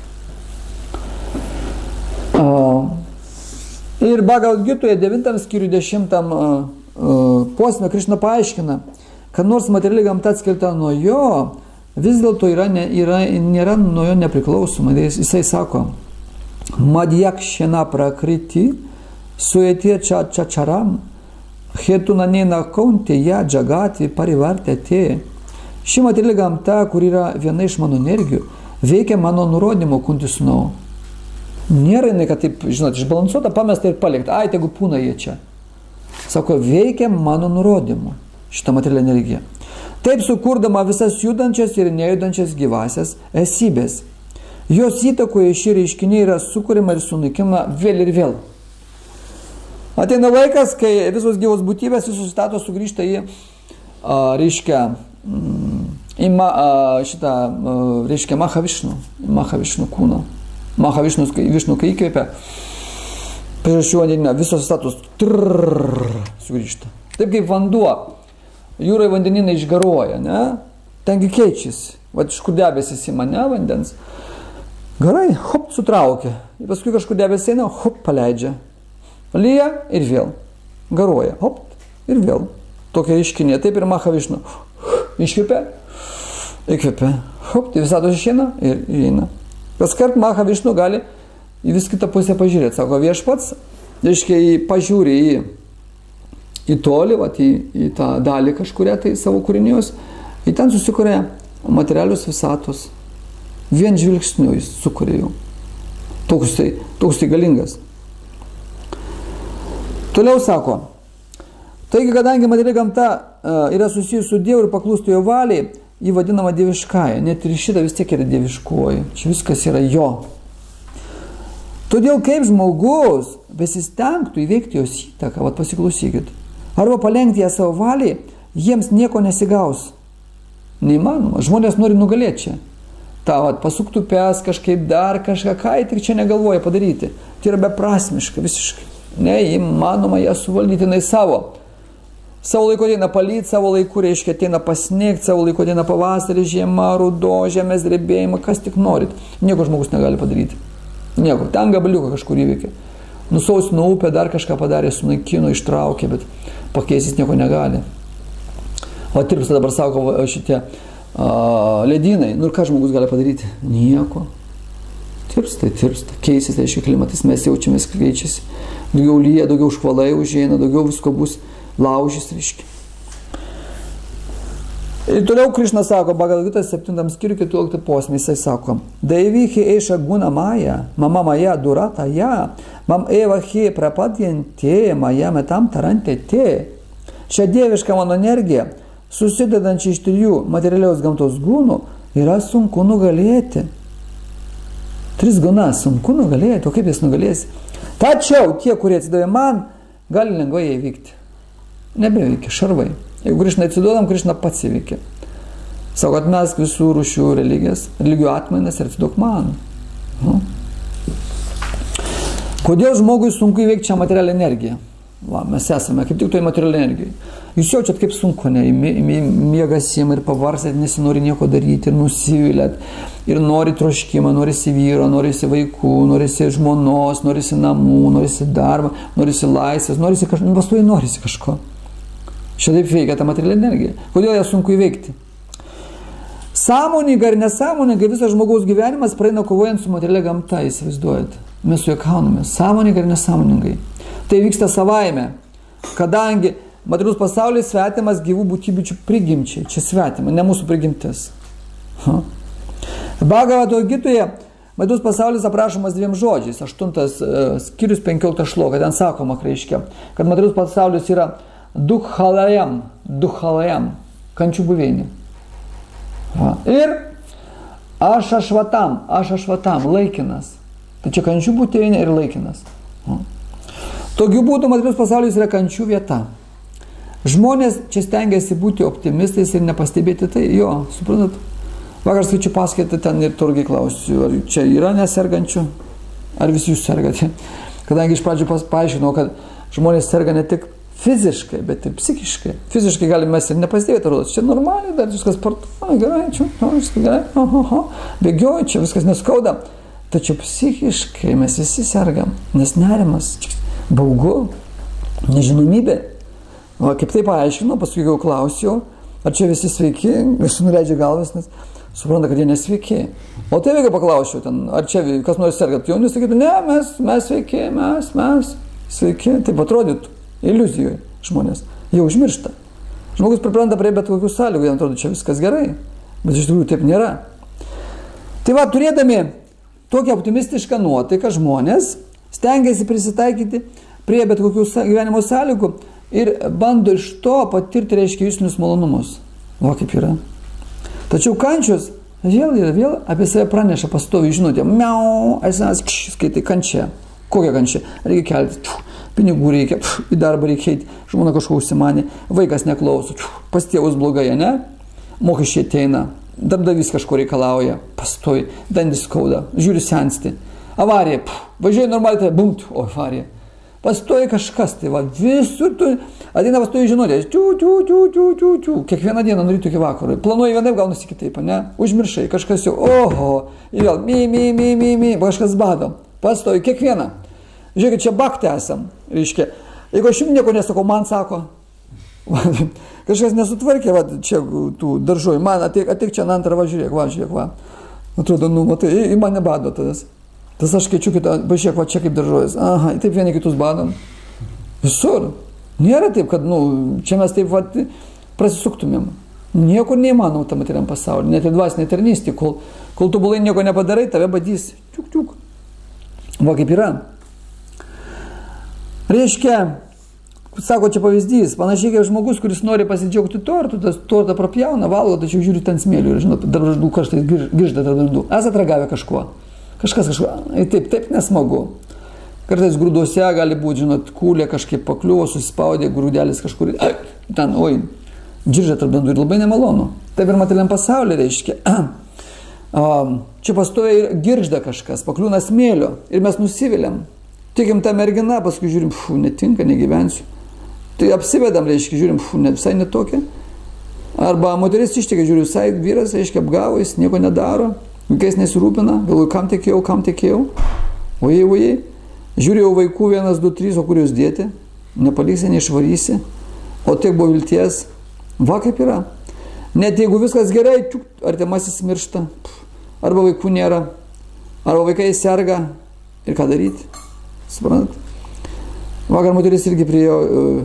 Ir Bhagavad Gitoje 9 skyriui 10 posme Krišna paaiškina, kad nors materiali gamta atskirta nuo jo, vis dėlto nėra nuo jo nepriklausoma. Jisai sako, Madhyak šena prakriti, suetie čačaram, hetunanena kaunte ja džagati parivartė te. Ši materiali gamta, kur yra viena iš mano energijų, veikia mano nurodymo kuntisnau. Nėra jinai, kad taip, žinot, išbalansuota, pamesta ir palikta. Ai, tegu pūna jie čia. Sako, veikia mano nurodymu šitą materialią energiją. Taip sukurdama visas judančias ir nejudančias gyvasias esybės. Jos įtakoje šie reiškiniai yra sukūrima ir sunaikinama vėl ir vėl. Ateina laikas, kai visos gyvos būtybės visus stato sugrįžta į, reiškia, reiškia Mahavišnu kūną. Mahavišnu, kai įkvėpia, priežasčių vandenyne, visos status sugrįžta. Taip kaip vanduo. Jūrai vandeninai išgaruoja, ne? Tengi keičiasi. Vat iš kur debesis į mane vandens. Garai, hop, sutraukia. Ir paskui kažkur debesis eina, hop, paleidžia. Lyja ir vėl. Garuoja, hop, ir vėl. Tokia iškinė. Taip ir Mahavišnu. Iškvėpia. įkvepia, hop, tai visatos išeina ir įeina. Kas kart Maha Višnu gali į vis kitą pusę pažiūrėti. Sako, viešpats, reiškia, pažiūri į tolį, vat, į tą dalį kažkuria tai savo kūrinijos, į ten susikuria materialius visatos. Vien žvilgsniu jis sukuria jų. Toks tai galingas. Toliau sako, taigi, kadangi materiali gamta yra susijusi su Dievu ir paklūstų jo valiai, jį vadinama dieviškąja. Net ir šita vis tiek yra dieviškoji. Čia viskas yra jo. Todėl kaip žmogus besistengtų įveikti jos įtaką, vat pasiklausykit, arba palengti ją savo valiai, jiems nieko nesigaus. Neįmanoma. Žmonės nori nugalėti čia. Ta, vat, pasuktų pes kažkaip dar kažką, ką tik čia negalvoja padaryti. Tai yra beprasmiška visiškai. Neįmanoma ją suvaldyti, jinai savo. Savo laiku ateina palyti, savo laiku, reiškia, ateina pasnėgti, savo laiku ateina pavasarį, žiema, rudo, žemės drebėjimą, kas tik norit. Nieko žmogus negali padaryti. Nieko. Ten gabaliuką kažkur įveikė. Nusausino upę, dar kažką padarė, sunaikino, ištraukė, bet pakeisis nieko negali. O tirpsta dabar sako šitie ledynai. Nu ir ką žmogus gali padaryti? Nieko. Tirpsta. Keisis, reiškia, klimatas, mes jaučiamės, keičiasi. Daugiau lyja, daugiau škvalai užeina, daugiau visko bus laužys, reiškia. Ir toliau Krišna sako, Bhagavad-gita 7 skyriuje 14 posmė, jisai sako, Daivihi eiša guna maja, mama maja durata ja, mam evahi prapadyente, maja metam tarante te. Šią dievišką mano energiją, susidedančią iš 3 materialiaus gamtos gūnų, yra sunku nugalėti. 3 gunas sunku nugalėti, o kaip jas nugalėsi? Tačiau tie, kurie atsidavė man, gali lengvai įvykti. Nebeveikia, šarvai. Jeigu Krišna atsiduodam, Krišna pats įveikia. Sako, atmesk visų rūšių religijų atmainas ir atsiduok man. Kodėl žmogui sunku įveikti šią materialią energiją? Va, mes esame kaip tik toj materialiai energijai. Jūs jaučiat kaip sunku, ne? Miegas jiem ir pavarsit, nesinori nieko daryti ir nusivilėt. Ir nori troškimą, norisi vyro, norisi vaikų, norisi žmonos, norisi namų, norisi darbą, norisi laisvės, norisi kažko. Šitaip veikia ta materiali energija. Kodėl ją sunku įveikti? Sąmoningai ir nesąmoningai visas žmogaus gyvenimas praeina kovojant su materialia gamta, įsivaizduojate. Mes su juo kaunamės, sąmoningai ir nesąmoningai. Tai vyksta savaime, kadangi materialus pasaulis svetimas gyvų būtybių prigimčiai. Čia svetima, ne mūsų prigimtis. Bhagavad-gitoje materialus pasaulis aprašomas 2 žodžiais. 8 skyrius 15 šloka. Ten sakoma, reiškia, kad materialus pasaulis yra dukhalayam, kančių buveinė. Ir ašašvatam, laikinas. Tai čia kančių buveinė ir laikinas. Tokiu būdu materialus pasaulis yra kančių vieta. Žmonės čia stengiasi būti optimistais ir nepastebėti tai. Jo, suprantat? Vakar skaičiu paskaitą ten ir turgiai klausiu, ar čia yra nesergančių, ar visi jūs sergate. Kadangi iš pradžių paaiškinau, kad žmonės serga ne tik fiziškai, bet ir psichiškai. Fiziškai galime mes ir nepastebėti, atrodo, čia normaliai, dar viskas sportuoja, gerai, čia, viskas gerai, bėgioju, čia viskas neskauda. Tačiau psichiškai mes visi sergam, nes nerimas, baugu, nežinomybė. O kaip tai paaiškino, paskui jau klausiau, ar čia visi sveiki, visi nuleidžia galvas, nes supranta, kad jie nesveiki. O tai vėliau paklausiau, ar čia kas nors serga, tai jaunis sakytų, ne, mes sveiki, mes sveiki, taip atrodytų. Iliuzijoje žmonės. Jau užmiršta. Žmogus pripranta prie bet kokių sąlygų, jam atrodo, čia viskas gerai. Bet iš tikrųjų taip nėra. Tai va, turėdami tokią optimistišką nuotaiką, žmonės stengiasi prisitaikyti prie bet kokių gyvenimo sąlygų ir bando iš to patirti, reiškia, jusinius malonumus. Va, kaip yra. Tačiau kančios vėl apie save praneša pastoviai, žinote, miau, skaitai kančia. Kokia kančia? Reikia kelti. Pinigų reikia, į darbą reikia eiti, žmona kažko užsimanė, vaikas neklauso, pas tėvus blogai, ne? Mokesčiai ateina, darbdavys kažko reikalauja, pastovi, dandis skauda, žiūri sensti, avarija, važiuoja normaliai, bumt, o avarija. Pastovi kažkas, tai va, visur tu, ateina pastovi žinutė, kiekvieną dieną nuo ryto iki vakaro, planuoji vienaip, gaunasi kitaip, ne? Užmiršai, kažkas jau, oho, ir vėl, kažkas bado, pastovi, kiekvieną. Žiūrėkit, čia bakti esam, reiškia. Jeigu aš jums nieko nesakau, man sako, Kažkas nesutvarkė, va, čia tų daržovių, man ateik čia ant antrą, žiūrėk, va. Atrodo, matai, į mane bado tas. Tas aš keičiu kitą, pažiūrėk, va čia kaip daržovės. Aha, taip vieni kitus badom. Visur. Nėra taip, kad, čia mes taip, va, prasisuktumėm. Niekur neįmanoma tam materiam pasaulyje, net ir dvasinė tarnystė, kol tu bulai nieko nepadarai, tave badys. Čiuk. Va kaip yra. Reiškia, sako, čia pavyzdys, panašiai kaip žmogus, kuris nori pasidžiaugti tortų, tas tortą propjauna, valgo, tačiau žiūri ten smėlių ir, žinot, daržų karštais giržda tarp daržų. Esat ragavę kažkuo. Kažkas, taip nesmagu. Kartais grūduose gali būti, žinot, kūlė kažkaip pakliuvo, susispaudė, grūdelis kažkur, giržda tarp dandų ir labai nemalonu. Taip ir materialiam pasaulyje reiškia. Čia pastoviai giržda kažkas, pakliūna smėlio ir mes nusiviliam. Tikim tą merginą, paskui žiūrim, netinka, negyvensiu. Tai apsivedam, reiškia, žiūrim, visai netokia. Arba moteris ištekė, žiūriu, visai vyras, reiškia, apgavo, jis nieko nedaro, jis nesirūpina, galvoju, kam tekėjau. Ojei. Žiūrėjau vaikų 1, 2, 3, o kur jūs dėti, nepaliksi, neišvarysi, o tiek buvo vilties. Va kaip yra. Net jeigu viskas gerai, artimasis miršta, arba vaikų nėra, arba vaikai serga ir ką daryti. Suprantat? Vakar moteris irgi priėjo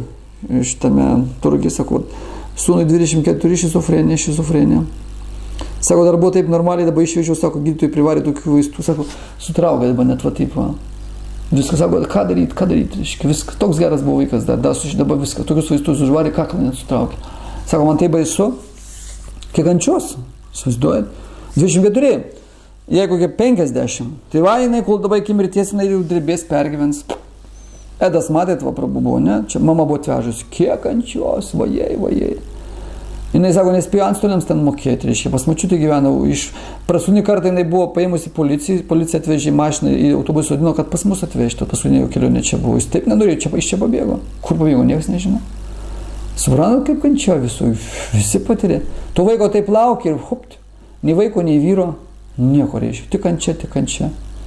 šitame turgį, sako, sūnui 24 šizofrenija. Sako, dar buvo taip normaliai, dabar išvežiau, sako, gydytojai privarė tokių vaistų, sako, sutraukė dabar net va taip. Viskas, sako, ką daryti, viskas, toks geras buvo vaikas, dabar viską, tokius vaistus užvarė, kaklą net sutraukė. Sako, man tai baisu, kiek ančios, suvaizduojat, 24, jeigu kokie 50, tai va, jinai, kol dabar iki mirties, jinai jau drebės, pergyvens. Edas matėt, va, prabuvo, ne? Čia mama buvo atvežusi, kiek ančios, vajai. Jinai, sako, nespėjo antstoliams ten mokėti, reiškia, pas močiutę gyvenau, prasunį kartą jinai buvo paėmusi policija atvežė mašiną į autobusą, sodino, kad pas mus atvežti, paskutinė jau kelionė čia buvo, jis taip nenorėjo, iš čia pabėgo. Kur pabėgo, niekas nežino. Suprantat, kaip kančio visų, visi patirė. To vaiko taip laukia ir hopt, nei vaiko, nei vyro, nieko reiškia, tik kančia.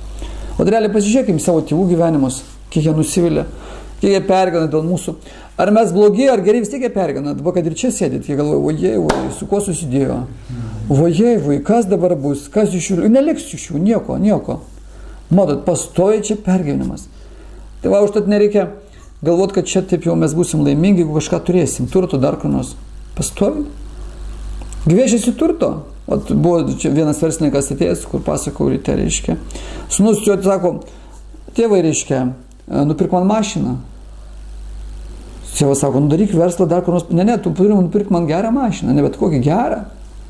O realiai pasižiūrėkim savo tėvų gyvenimus, kiek jie nusivylė, kiek jie pergyvena dėl mūsų. Ar mes blogi, ar geri, vis tiek jie pergyvena. Dabar, kad ir čia sėdit, jie galvoja, ojei, su kuo susidėjo. Ojei, kas dabar bus, kas iš jų, neliks iš jų, nieko. Matot, pastoja čia pergyvenimas. Tai va, užtat nereikia galvoti, kad čia taip jau mes būsim laimingi, jeigu kažką turėsim, turto dar kur nors. Pastoja. Gviešiasi turto. Ot, buvo čia vienas verslininkas atėjęs, kur pasakau ryte, reiškia. Sūnus jo sako, tėvai, reiškia, nupirk man mašiną. Tėvas sako, daryk verslą dar kur nors. Ne, tu turi nupirk man gerą mašiną, ne bet kokį gerą.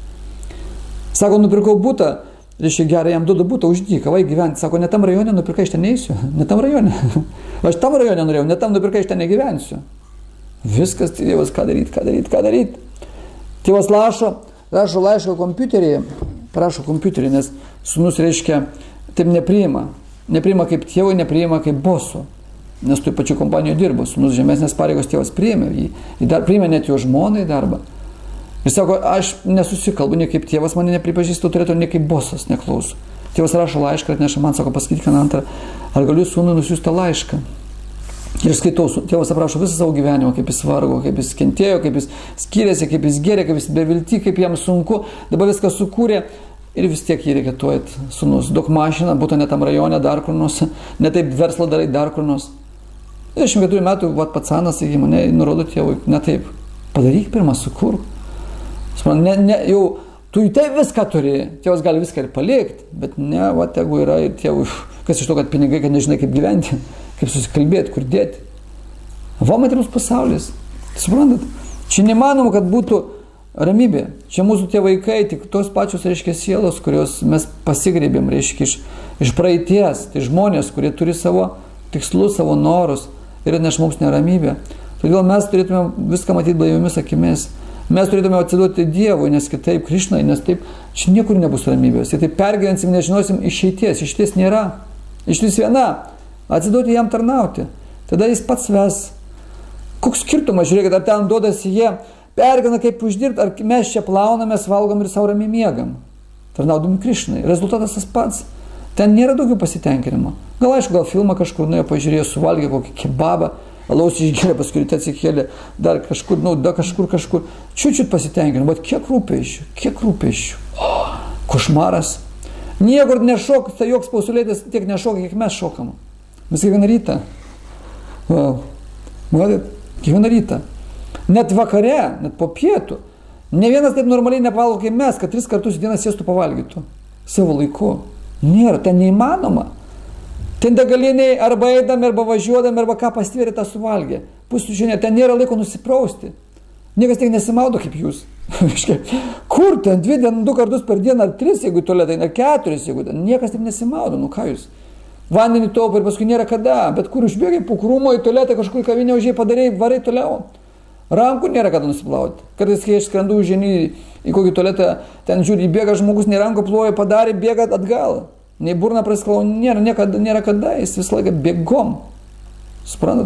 Sako, nupirkau butą, reiškia gerą, jam duodu butą už dyką, vai gyventi. Sako, ne tam rajone nupirkai, aš ten neįsiu, ne tam rajone. Aš tam rajone norėjau, ne tam nupirkai, aš ten negyvensiu. Viskas, tėvas, ką daryti. Tėvas rašo laišką kompiuterį, parašo kompiuterį, nes sūnus, reiškia, taip nepriima kaip tėvai, nepriima kaip boso. Nes toj pačiu kompanijoje dirbo, sūnus žemesnės pareigos tėvas priėmė jį, priėmė net jo žmoną į darbą. Jis sako, aš nesusikalbu, ne kaip tėvas mane nepripažįsta, turėtų ne kaip bosas neklauso. Tėvas rašo laišką, atneša man, sako, paskaityk antrą, ar galiu sūnui nusiųsti tą laišką. Ir skaitau, tėvas aprašo visą savo gyvenimą, kaip jis vargo, kaip jis kentėjo, kaip jis skyrėsi, kaip jis gėrė, kaip jis bevilti, kaip jam sunku, dabar viską sukūrė. Ir vis tiek jį reikia tuojat, sūnus, daug mašiną, būtų ne tam rajone dar kur nors, ne taip verslą darai dar kur nors. 24 metų, patsanas, sakykime, nurodo tėvui, ne taip, padaryk pirmą, sukurk. Jau, tu į tai viską turi, tėvas gali viską ir palikti, bet ne, jeigu yra ir tėvui, kas iš to, kad pinigai, kad nežinai kaip gyventi, kaip susikalbėti, kur dėti. Va, materialus pasaulis, suprantat, čia nemanoma, kad būtų ramybė, čia mūsų tie vaikai, tik tos pačios, reiškia, sielos, kurios mes pasigrėbėm, reiškia, iš praeities, tai žmonės, kurie turi savo tikslus, savo norus, ir atneš mums neramybę. Todėl mes turėtume viską matyti blaiviomis akimis. Mes turėtume atsiduoti Dievui, nes kitaip Krišnai, nes taip čia niekur nebus ramybės. Jei taip pergyvensim, nežinosim išeities nėra. Išeitis viena, atsiduoti jam tarnauti. Tada jis pats ves. Koks skirtumas, žiūrėkit, ar ten duodasi jie, pergyvena kaip uždirbti, ar mes čia plaunamės, valgom ir savo ramiai miegam. Tarnaudami Krišnai. Rezultatas tas pats. Ten nėra daugiau pasitenkinimo. Gal aišku, gal filmą kažkur nuėjo pažiūrėjo, suvalgė kokį kebabą, alaus išgėrė, paskui ryte atsikėlė, dar kažkur, kažkur. Čiut pasitenkino, bet kiek rūpesčių. Košmaras. Niekur nešok, tai joks pausulėtis tiek nešoka, kiek mes šokam. Mes kiekvieną rytą. Matot, kiekvieną rytą. Net vakare, net po pietų. Ne vienas taip normaliai nevalgo kaip mes, kad 3 kartus į dieną sėstų pavalgytų. Savo laiku. Nėra, ten neįmanoma. Ten degaliniai arba eidami, arba važiuodami, arba ką pastvėrė, tą suvalgė. Pusryčių, ten nėra laiko nusiprausti. Niekas tiek nesimaudo kaip jūs. Kur ten 2 kartus per dieną, ar 3, jeigu tualetai, ar 4, jeigu ten. Niekas taip nesimaudo, nu ką jūs. Vandenį taupo ir paskui nėra kada, bet kur užbėgai po krūmo į tualetą, kažkur kavinę užėjai padarėjai, varai toliau. Rankų nėra kada nusiplauti. Kartais, kai aš skrendu užžiūrį į kokį tualetą, ten žiūri, bėga žmogus, nei rankų ploja, padarė, bėga atgal. Nei burną praskalau, nėra kada, jis visą laiką bėgom. Suprantat?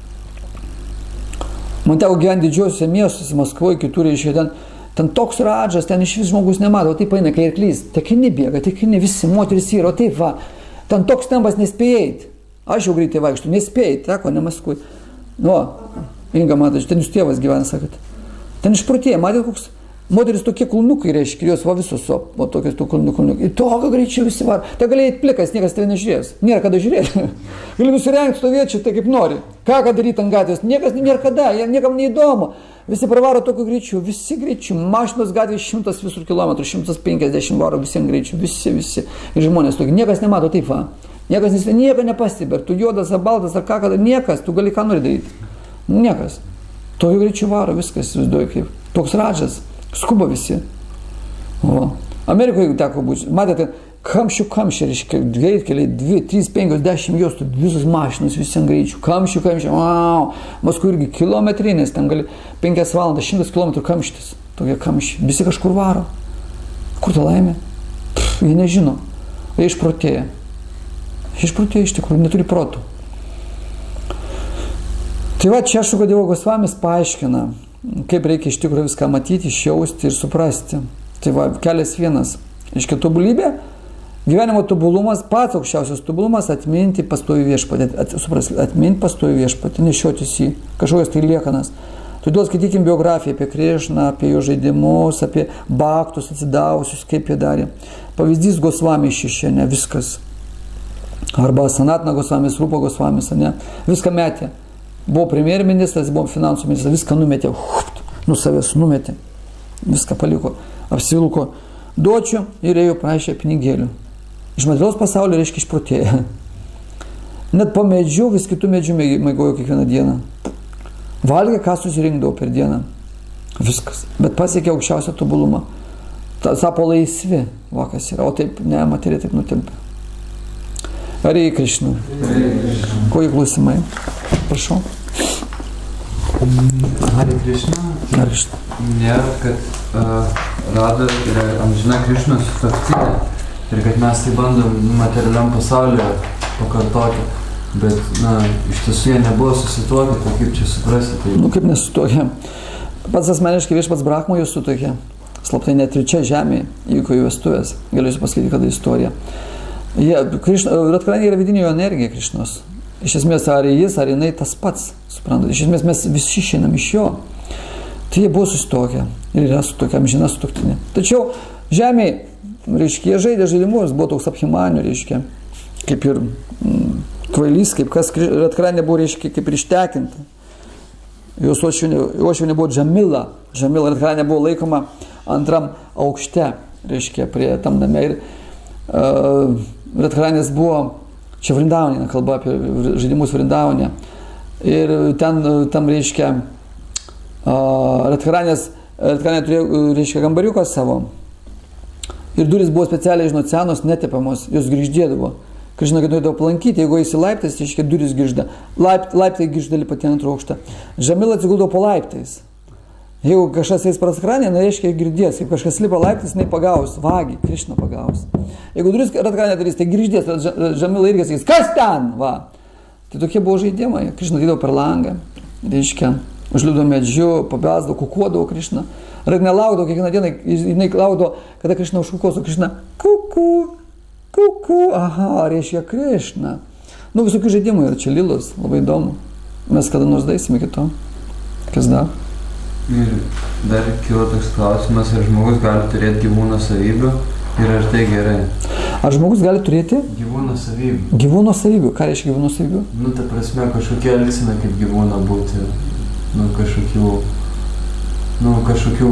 Man teko gyventi didžiuosiuose miestuose, Maskvoje, kitur, ten toks radžas, ten iš vis žmogus nemato, o taip eina, kai ir klys. Tekini bėga, tekini visi, moteris yra, o taip va. Ten toks tempas nespėjai. Aš jau greitai vaikštų, nespėjai, teko, ne Maskvoje. Nu, Inga, matai, ten jūs tėvas gyvena, sakot. Ten išprotėja, matėt, koks moteris tokie kulnukai, reiškia, jos va visos, o tokios tų kulnukai. Ir tokio greičiau visi var. Tai galėjai plikas, niekas tave nežiūrės. Nėra kada žiūrėti. Gali nusirengti stovėti tai kaip nori. Ką daryti ant gatvės? Niekas nėra kada, niekam neįdomu. Visi pravaro tokiu greičiu, visi greičiu. Mašinos gatvės 100 visur kilometrų, 150 varo visiems greičiu, visi. Ir žmonės tokie, niekas nemato taip va. Niekas nieko nepastebi, ar tu juodas, ar baltas, ar ką, niekas, tu gali ką nori daryti. Niekas. Tokiu greičiu varo, viskas, įsivaizduoju kaip. Toks radžas, skuba visi. O. Amerikoje teko būti, matėte, kamščių, reiškia, greitkeliai, 2, 3, 5, 10 juostų, visos mašinos, visiems greičių, kamščių, wow. Maskui irgi kilometrinės, ten gali 5 valandas, 100 km kamštis, tokie kamščiai, visi kažkur varo. Kur ta laimė? Jie nežino, jie išprotėja. Jie išprotėja iš tikrųjų, neturi protų. Tai va, čia Šuko Dievo Gosvamis paaiškina, kaip reikia iš tikrųjų viską matyti, išjausti ir suprasti. Tai va, kelias vienas. Iškia tobulybė, gyvenimo tobulumas, pats aukščiausias tobulumas, atminti pastovi viešpatį. Atminti pastovi viešpatį, nešiotis į kažkokias tai liekanas. Todėl skaitykim biografiją apie Krišną, apie jo žaidimus, apie baktus atsidavusius, kaip jie darė. Pavyzdys Gosvami Šišienė, viskas. Arba Sanatana Gosvamis, Rupa Gosvamis, ne? Viską metė. Buvo premjerministras, buvo finansų ministras, viską numetė, nuo savęs numetė, viską paliko, apsivilko duočių ir ėjo prašė pinigėlių. Iš materialaus pasaulio reiškia išprotėję. Net po medžių, vis kitų medžių mėgojo kiekvieną dieną. Valgė, ką susirinkdavo per dieną. Viskas. Bet pasiekė aukščiausią tobulumą. Tapo laisvi, vakas yra, o taip, ne, materija taip nutempė. Hare Krishna. Kokie klausimai? Prašau. Hare Krishna. Hare Krishna. Nėra, kad Rada yra amžina Krišnos sukaktinė ir kad mes tai bandom materialiam pasaulyje pakartoti. Bet, iš tiesų jie nebuvo susituokę, tai kaip čia suprasti? Tai... Nu, kaip nesusituokę. Pats asmeniškai viešpats Brahma jūs sutuokė. Slaptai net ir čia žemėje įvyko jų vestuvės. Galiu jūs pasakyti, kada istorija. Radharani yra vidinė jo energija Krišnos. Iš esmės, ar jis, ar jinai tas pats, suprantate. Iš esmės, mes visi išeinam iš jo. Tai jie buvo susituokę ir yra sutuokę, amžina sutuoktinė. Tačiau žemėje, reiškia, jie žaidė žaidimus, buvo toks Abhimanių, reiškia, kaip ir kvailys, kaip kas Radharani buvo, reiškia, kaip ir ištekinta. Jos uošvienė buvo Džamila. Džamila Radharani buvo laikoma antram aukšte, reiškia, prie tam name. Ir Radharanis buvo čia Vrindavane, kalba apie žaidimus Vrindavane. Ir ten, tam reiškia, Radharani turėjo, reiškia, gambariuką savo. Ir durys buvo specialiai, žinot, senos, netepamos, jos grįždėdavo. Krišna, kad norėdavo aplankyti, jeigu eisi laiptais, tai reiškia, durys grįžda. Laiptai grįždali pati antrą aukštą. Žamila atsiguldavo po laiptais. Jeigu kažkas eis Radharanį, reiškia, girdės. Jeigu kažkas lipa laiptais, jinai pagaus, vagį, Krišna pagaus. Jeigu durys Radharanį darys, tai grįždės, Žamila irgi sakys, kas ten, va. Tai tokie buvo žaidimai. Krišna darydavo per langą, reiškia, užliūdavo medžiu, pabelsdavo, kukuodavo Krišna. Radharani laukdavo kiekvieną dieną, jinai laukdavo, kada Krišna užkukos, o Krišna kuku, aha, reiškia Krišna. Nu, visokių žaidimų yra čia lilos, labai įdomu. Mes kada nors daisime iki to. Kas dar? Ir dar kilo toks klausimas, ar žmogus gali turėti gyvūno savybių ir ar tai gerai? Ar žmogus gali turėti? Gyvūno savybių. Gyvūno savybių. Ką reiškia gyvūno savybių? Nu, ta prasme, kažkokia elgsena kaip gyvūna būti. Nu, kažkokių.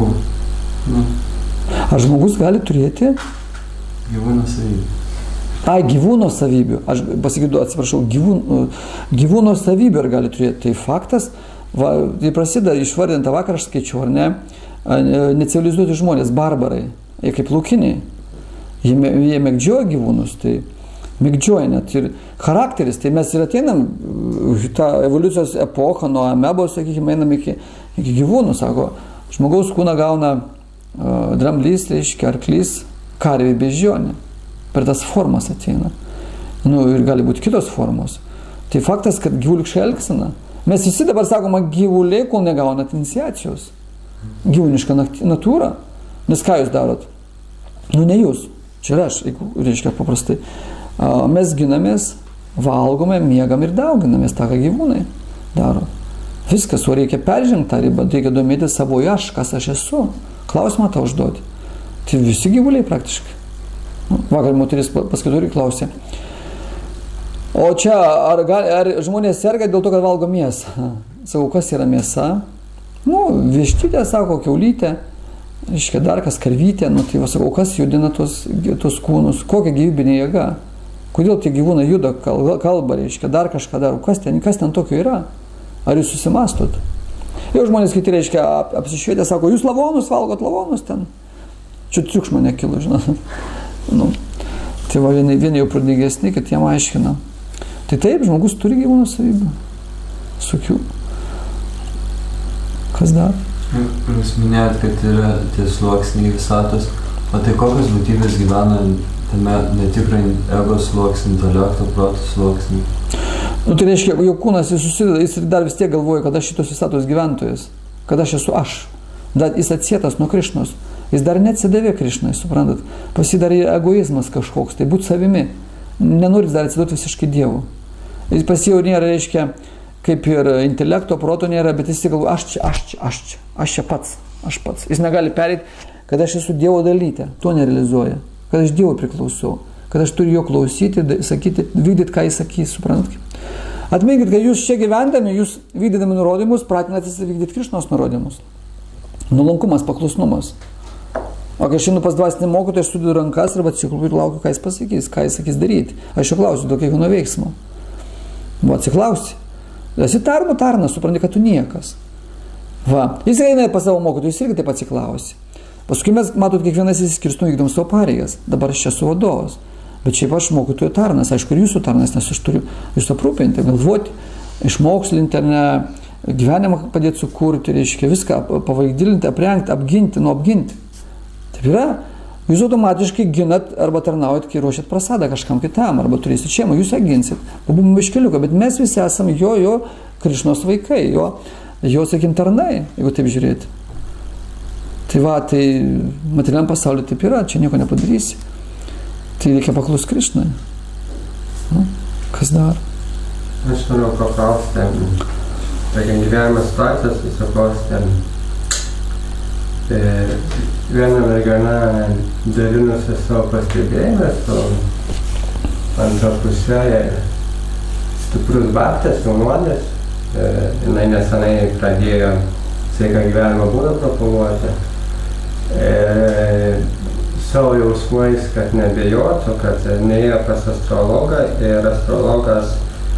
Ar žmogus gali turėti? Gyvūno savybių. Gyvūno savybių. Aš pasakysiu, atsiprašau, gyvūno savybių ar gali turėti. Tai faktas. Tai prasideda išvardinta vakar, aš skaičiu, ar ne, necivilizuoti žmonės, barbarai, jie kaip laukiniai, jie mėgdžioja gyvūnus, tai mėgdžioja net ir charakteris, tai mes ir ateinam tą evoliucijos epochą nuo amebos, sakykime, einam iki gyvūnų, sako, žmogaus kūną gauna dramblys, reiškia, arklys, karvė, beždžionė, per tas formas ateina, ir gali būti kitos formos, tai faktas, kad gyvuliška elgsena. Mes visi dabar sakoma gyvuliai, kol negaunat iniciacijos. Gyvūniška natūra. Nes ką jūs darot? Ne jūs. Čia ir aš, reiškia paprastai. Mes ginamės, valgome, miegam ir dauginamės tą, ką gyvūnai daro. Viskas, o reikia peržengti tą ribą, reikia domėti savo aš, kas aš esu. Klausimą tą užduoti. Tai visi gyvuliai praktiškai. Vakar moteris paskaitorį klausė. O čia, ar žmonės serga dėl to, kad valgo mėsą? Sakau, kas yra mėsa? Vištytė, sako, kiaulytė, reiškia, dar kas karvytė, tai sakau, kas judina tos kūnus, kokia gyvybinė jėga? Kodėl tie gyvūnai juda, kalba, reiškia, dar kažką daro, kas ten tokio yra? Ar jūs susimastot? Jau žmonės kiti, reiškia, apsišvietė, sako, jūs lavonus valgot, lavonus ten. Čia triukšmo nekilo, žinot. Tai va, vieni jau pradėgesni, kad jiem aiškina. Tai taip, žmogus turi gyvūno savybių. Sukių. Kas dar? Jūs minėjot, kad yra tie sluoksniai visatos. O tai kokios būtybės gyvena tame netikrai ego sluoksnį, intelekto, proto sluoksnį? Tai reiškia, jo kūnas jis susideda, jis dar vis tiek galvoja, kad aš šitos visatos gyventojas. Kad aš esu aš. Dar jis atsietas nuo Krišnos. Jis dar neatsidavė Krišnai, suprantat. Pasidarė egoizmas kažkoks, tai būt savimi. Nenori dar atsiduoti visiškai Dievu. Jis pas jau nėra, reiškia, kaip ir intelekto, proto nėra, bet jis galvoja, aš čia pats. Jis negali pereiti, kad aš esu Dievo dalytė, to nerealizuoja, kad aš Dievo priklausau, kad aš turiu jo klausyti, sakyti, vykdyti, ką jis sakys, suprantat. Atminkit, kad jūs čia gyvendami, jūs vykdydami nurodymus, pratinatės vykdyti Krišnos nurodymus. Nuolankumas, paklusnumas. O kai aš einu pas dvasinį mokytoją, aš sudedu rankas arba atsiklaupiu ir laukiu, ką jis sakys daryti. Aš jo klausiu dėl kiekvieno veiksmo. Atsiklausi. Esi tarnas, supranti, kad tu niekas. Jis eina pas savo mokytojų, jis irgi taip atsiklausi. Paskui mes, matot, kiekvienas įsiskirstum, vykdom savo pareigas. Dabar aš čia esu vadovas. Bet šiaip aš mokytojų tarnas, aišku, ir jūsų tarnas, nes aš turiu jūs aprūpinti, galvoti, išmokslinti, gyvenimą padėti sukurti, reiškia viską pavaigdilinti, aprengti, apginti, apginti. Taip yra. Jūs automatiškai ginat arba tarnaujat, kai ruošiat prasadą kažkam kitam, arba turėsit šeimą, jūs ją ginsit. Pabūm iškeliuką, bet mes visi esame jo Krišnos vaikai, jo sakim, tarnai, jeigu taip žiūrėti. Tai materialiam pasauliu taip yra, čia nieko nepadarysi. Tai reikia paklus Krišnai. Kas dar? Aš noriu paklausti, gyvenimo situacijos susiklostė. Viena mergina dalinusi savo pastebėjimą, antra pusė stiprus baktas, jaunuolis. Jinai nesenai pradėjo sveiką gyvenimo būdą propaguoti. Savo jausmais, kad nebejotų, kad neėjo pas astrologą ir astrologas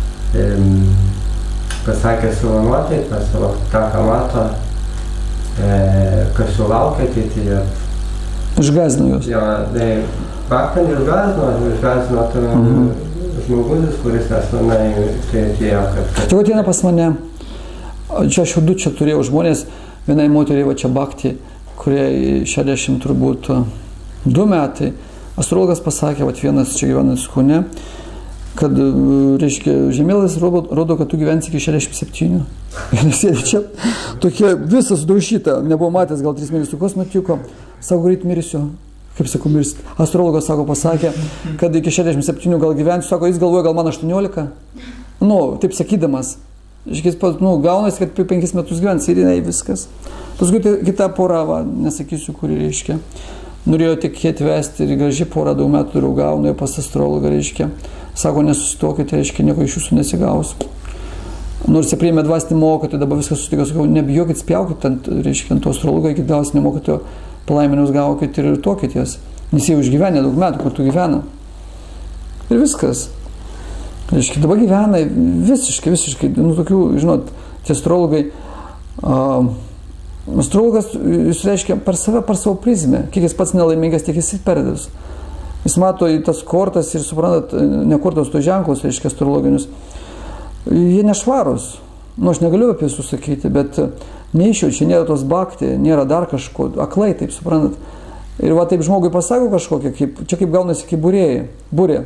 pasakė savo nuotaiką, savo tą, ką mato, kas jų laukia ateityje. Išgąsdino jūs? Jo, Baktan išgąsdino žmogus, kuris nesenai atėjo. Tai ateina pas mane, čia aš jau čia turėjau žmonės, vienai moteriai čia Bakti, kurie 60 turbūt 2 metai. Astrologas pasakė, vienas čia gyvenantis Kaune, kad, reiškia, žemėlapis rodo, kad tu gyvensi iki 67. Ir sėdi čia, tokia visas sudaužyta, nebuvo matęs gal 3 mėnesių, kas nutiko, sako, greit mirsiu. Kaip sakau, mirsi. Astrologas, sako, pasakė, kad iki 67 gal gyvensiu, sako, jis galvoja, gal man 18. Taip sakydamas. Iškis, gaunasi, kad 5 metus gyvens ir jinai viskas. Paskui kita pora, nesakysiu, kuri reiškia, norėjo tik atvesti ir graži pora, 2 metų draugavo, nuėjo pas astrologą, reiškia, sako, nesusitokite, reiškia, nieko iš jūsų nesigaus. Nors jie priėmė dvasinį mokytoją, dabar viskas susitiko, sakau, nebijokit, spjaukit, reiškia, ant to astrologo, iki dvasinio mokytojo palaiminimus gaukit ir tokitės. Nes jie užgyvenė daug metų, kartu gyvena. Ir viskas. Reiškia, dabar gyvena visiškai, tokių, žinot, tie astrologai, astrologas, jis reiškia, per savo prizmę, kiek jis pats nelaimingas, tiek jis perdės. Jis mato į tas kortas ir suprantat, ne kortos, to ženklus, reiškia, astrologinius. Jie nešvarus. Aš negaliu apie visus sakyti, bet neišiau, čia nėra tos bhakti, nėra dar kažko, aklai, taip suprantat. Ir va taip žmogui pasako kažkokią, čia kaip gaunasi kaip būrė.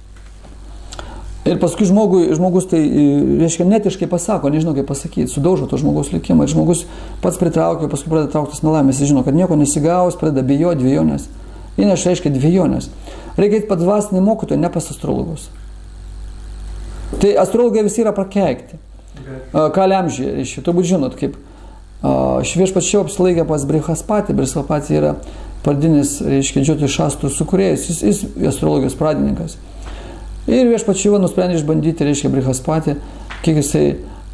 Ir paskui žmogus tai, reiškia, netiškai pasako, nežinau kaip pasakyti, sudaužo to žmogaus likimą. Ir žmogus pats pritraukia, paskui pradeda trauktis nelaimės, jis žino, kad nieko nesigaus, pradeda bijoti, dvejonės. Įneša, reiškia, dvejonės. Reikia eiti pas dvasinį mokytoją, ne pas astrologus. Tai astrologai visi yra prakeikti. Kaliamžiai, reiškia, turbūt žinot, kaip Viešpačiau apsilaikė pas Brihaspatį. Brihaspatį yra pradinis, reiškia, džioti šastrų sukūrėjas, jis astrologijos pradininkas. Ir Viešpačiau nusprendė išbandyti, reiškia, Brihaspatį, kiek jisai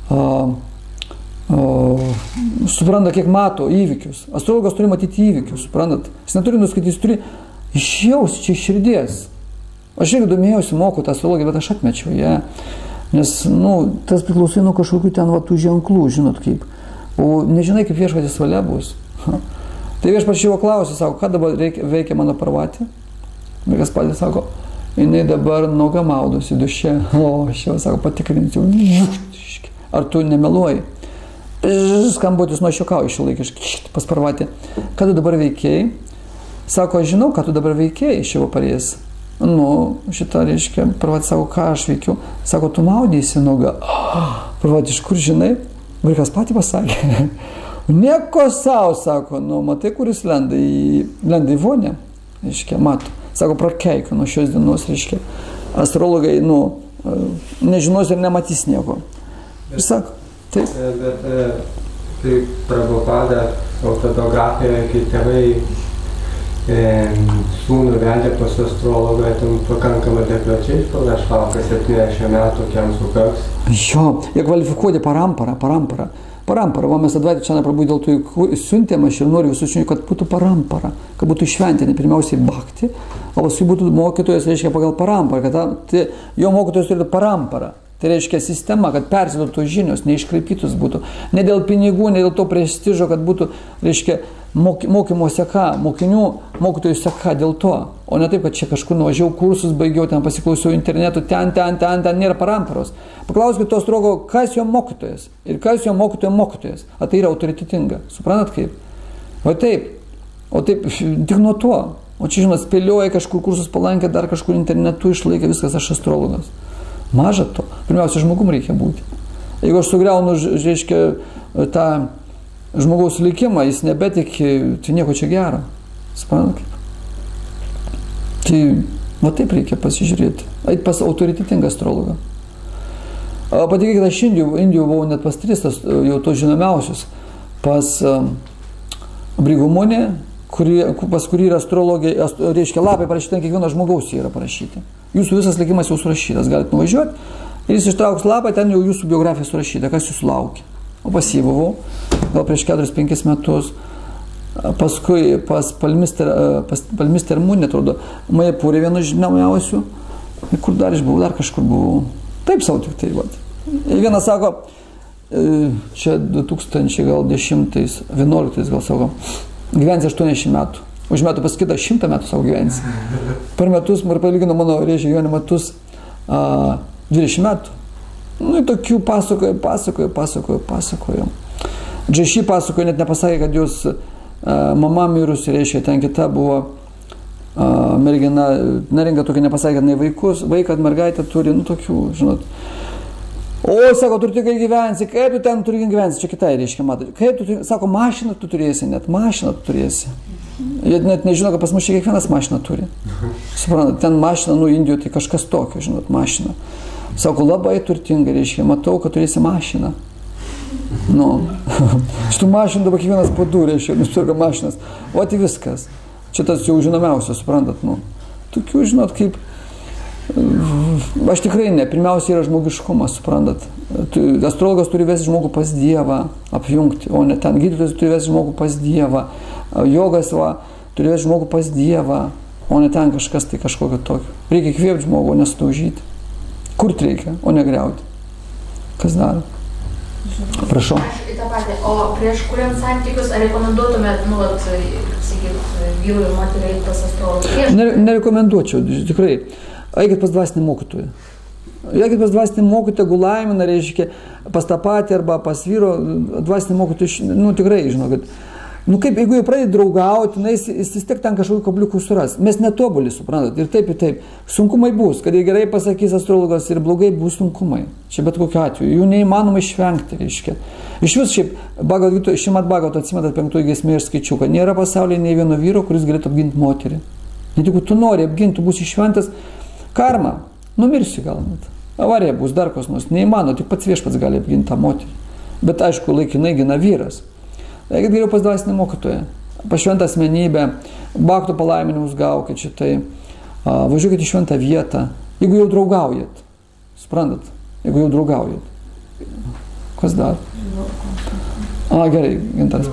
supranta, kiek mato įvykius. Astrologas turi matyti įvykius, suprantat? Jis neturi nuskaityti, jis turi išjausti čia iš širdies. Aš irgi domėjausi, moku tą astrologiją, bet aš atmečiau ją. Nes, tas priklausai nuo kažkokių ten tų ženklų, žinot kaip. O nežinai, kaip Viešpaties valia bus. Tai Viešpačiau klausė, sako, ką dabar veikia mano Parvatė? Brihaspatį sako, jinai dabar nuoga maudosi duše. O, aš jau, sako, patikrinti. Ar tu nemeluoji? Skambutis nuo šiokau išlaikiškai pas Parvatį. Ką tu dabar veikiai? Sako, aš žinau, ką tu dabar veikiai iš Šivo Parės. Šitą reiškia, Parvatį sako, ką aš veikiu. Sako, tu maudysi nuoga. Parvatį, iš kur žinai? Brihaspatį pasakė. Nieko savo, sako, matai, kuris lenda į vonę. Reiškia, mato. Sako, prakeik nuo šios dienos, reiškia. Astrologai, nežinos ir nematys nieko. Ir sako, taip. Bet tai Prabhupada autobiografijoje, kai tėvai sūnų vedė pas astrologą, ten pakankamai adekvačiai panašavo, kad 70 metų kiam sukaks. Jo, jie kvalifikuoti parampara. Va, mes Advaita čia Prabhu dėl to siuntėm, aš ir noriu visus žinių, kad būtų parampara, kad būtų šventinė, pirmiausiai bhakti, o paskui būtų mokytojas, reiškia, pagal paramparą, kad jo mokytojas turėtų paramparą. Tai reiškia sistema, kad persiduotų žinios, neiškraipytus būtų. Ne dėl pinigų, ne dėl to prestižo, kad būtų, reiškia, mokymo seka, mokytojų seka dėl to. O ne taip, kad čia kažkur nuvažiavau kursus, baigiau, ten pasiklausiau internetu, ten nėra paramparos. Paklauskite to astrologo, kas jo mokytojas ir kas jo mokytojo mokytojas. A tai yra autoritetinga. Suprantat kaip? O taip, tik nuo to. O čia, žinot, spėlioja kažkur kursus palankė, dar kažkur internetu išlaikė, viskas, aš astrologas. Maža to. Pirmiausia, žmogum reikia būti. Jeigu aš sugriaunu, reiškia, tą žmogaus likimą, jis nebetiki, tai nieko čia gero. Suprantat kaip? Tai, va taip reikia pasižiūrėti. Eit pas autoritetingą astrologą. Patikėkite, aš Indijų buvau net pas 3, jau to žinomiausius. Pas Brigumonė, pas kurį yra astrologija, reiškia, lapai parašyti, kiekvieno žmogaus yra parašyti. Jūsų visas likimas jau surašytas, galite nuvažiuoti ir jis ištrauks lapą, ten jau jūsų biografija surašyta, kas jūsų laukia. O pas jį buvau, gal prieš 4-5 metus, paskui pas Palmister Munė, atrodo, Majapūrė vienu žinomiausių, ir kur dar išbuvau, dar kažkur buvau. Taip savo tik tai, vat. Ir vienas sako, čia 2010, 11 gal sako, gyvensi 80 metų. Už metų pas kitą 100 metų savo gyvensi. Per metus, ir palygino mano gyvenimo metus 20 metų. Ir tokių pasakojo. Džeši pasakojo, net nepasakė, kad jos mama mirusi, reiškia, ten kita buvo mergina, neringa tokia nepasakė, kad vaiką, mergaitę turi, tokių, žinot. O, sako, tu tik gyvensi, kaip tu ten turi gyvensi, čia kitai, reiškia, matai. Kaip tu, sako, mašiną tu turėsi, Jie net nežino, kad pas mus čia kiekvienas mašiną turi. Suprantat, ten mašina, Indijoje tai kažkas tokio, žinot, mašina. Sako, labai turtingai, reiškia, matau, kad turėsi mašiną. Nu, šitų mašinų dabar kiekvienas po du, reiškia, nusipirka mašinas. O tai viskas. Čia tas jau žinomiausias, suprantat, nu. Tokių, žinot, kaip... Aš tikrai ne. Pirmiausia yra žmogiškumas, suprantat. Astrologas turi vesti žmogų pas Dievą, apjungti, o ne ten. Gydytojas turi vesti žmogų pas Dievą. Jogas turi vesti žmogų pas Dievą, o ne ten kažkas tai kažkokio tokio. Reikia kvėpti žmogų, o nesudaužyti. Kurt reikia, o negriauti. Kas daro? Prašau. Aš į tą patį. O prieš kuriant santykius, ar rekomenduotumėt, nu, sakyt, vyrui ir moteriai pas astrologus? Nerekomenduočiau, tikrai. Eikit pas dvasinį mokytoją. Eikit pas dvasinį mokytoją, gulaimina, reiškia, pas tą patį arba pas vyro dvasinį mokytoją, nu, tikrai, žinokit. Nu, kaip, jeigu jau pradedi draugauti, jis vis tiek ten kažkokių kabliukų suras. Mes netobuli, suprantat, ir taip. Sunkumai bus, kad ir gerai pasakys astrologas, ir blogai bus sunkumai. Čia bet kokiu atveju. Jų neįmanoma išvengti, reiškia. Iš vis šiaip, šimat Bhagavato atsimetat 5 giesmėje ir skaičiu, kad nėra pasaulyje nei vieno vyro, kuris galėtų apginti moterį. Net jeigu tu nori apginti, tu būsi išventas karma, numirsi gal net. Avarija bus dar kas nors. Neįmanoma, tik pats viešpats gali apginti tą moterį. Bet aišku, laikinai gina vyras. Eikit geriau pas dvasinį mokytoją, pas šventą asmenybę, baktų palaiminimus gaukit šitai, važiuokit į šventą vietą, jeigu jau draugaujat, suprantat, jeigu jau draugaujat. Kas dar? Gerai, Gintaras.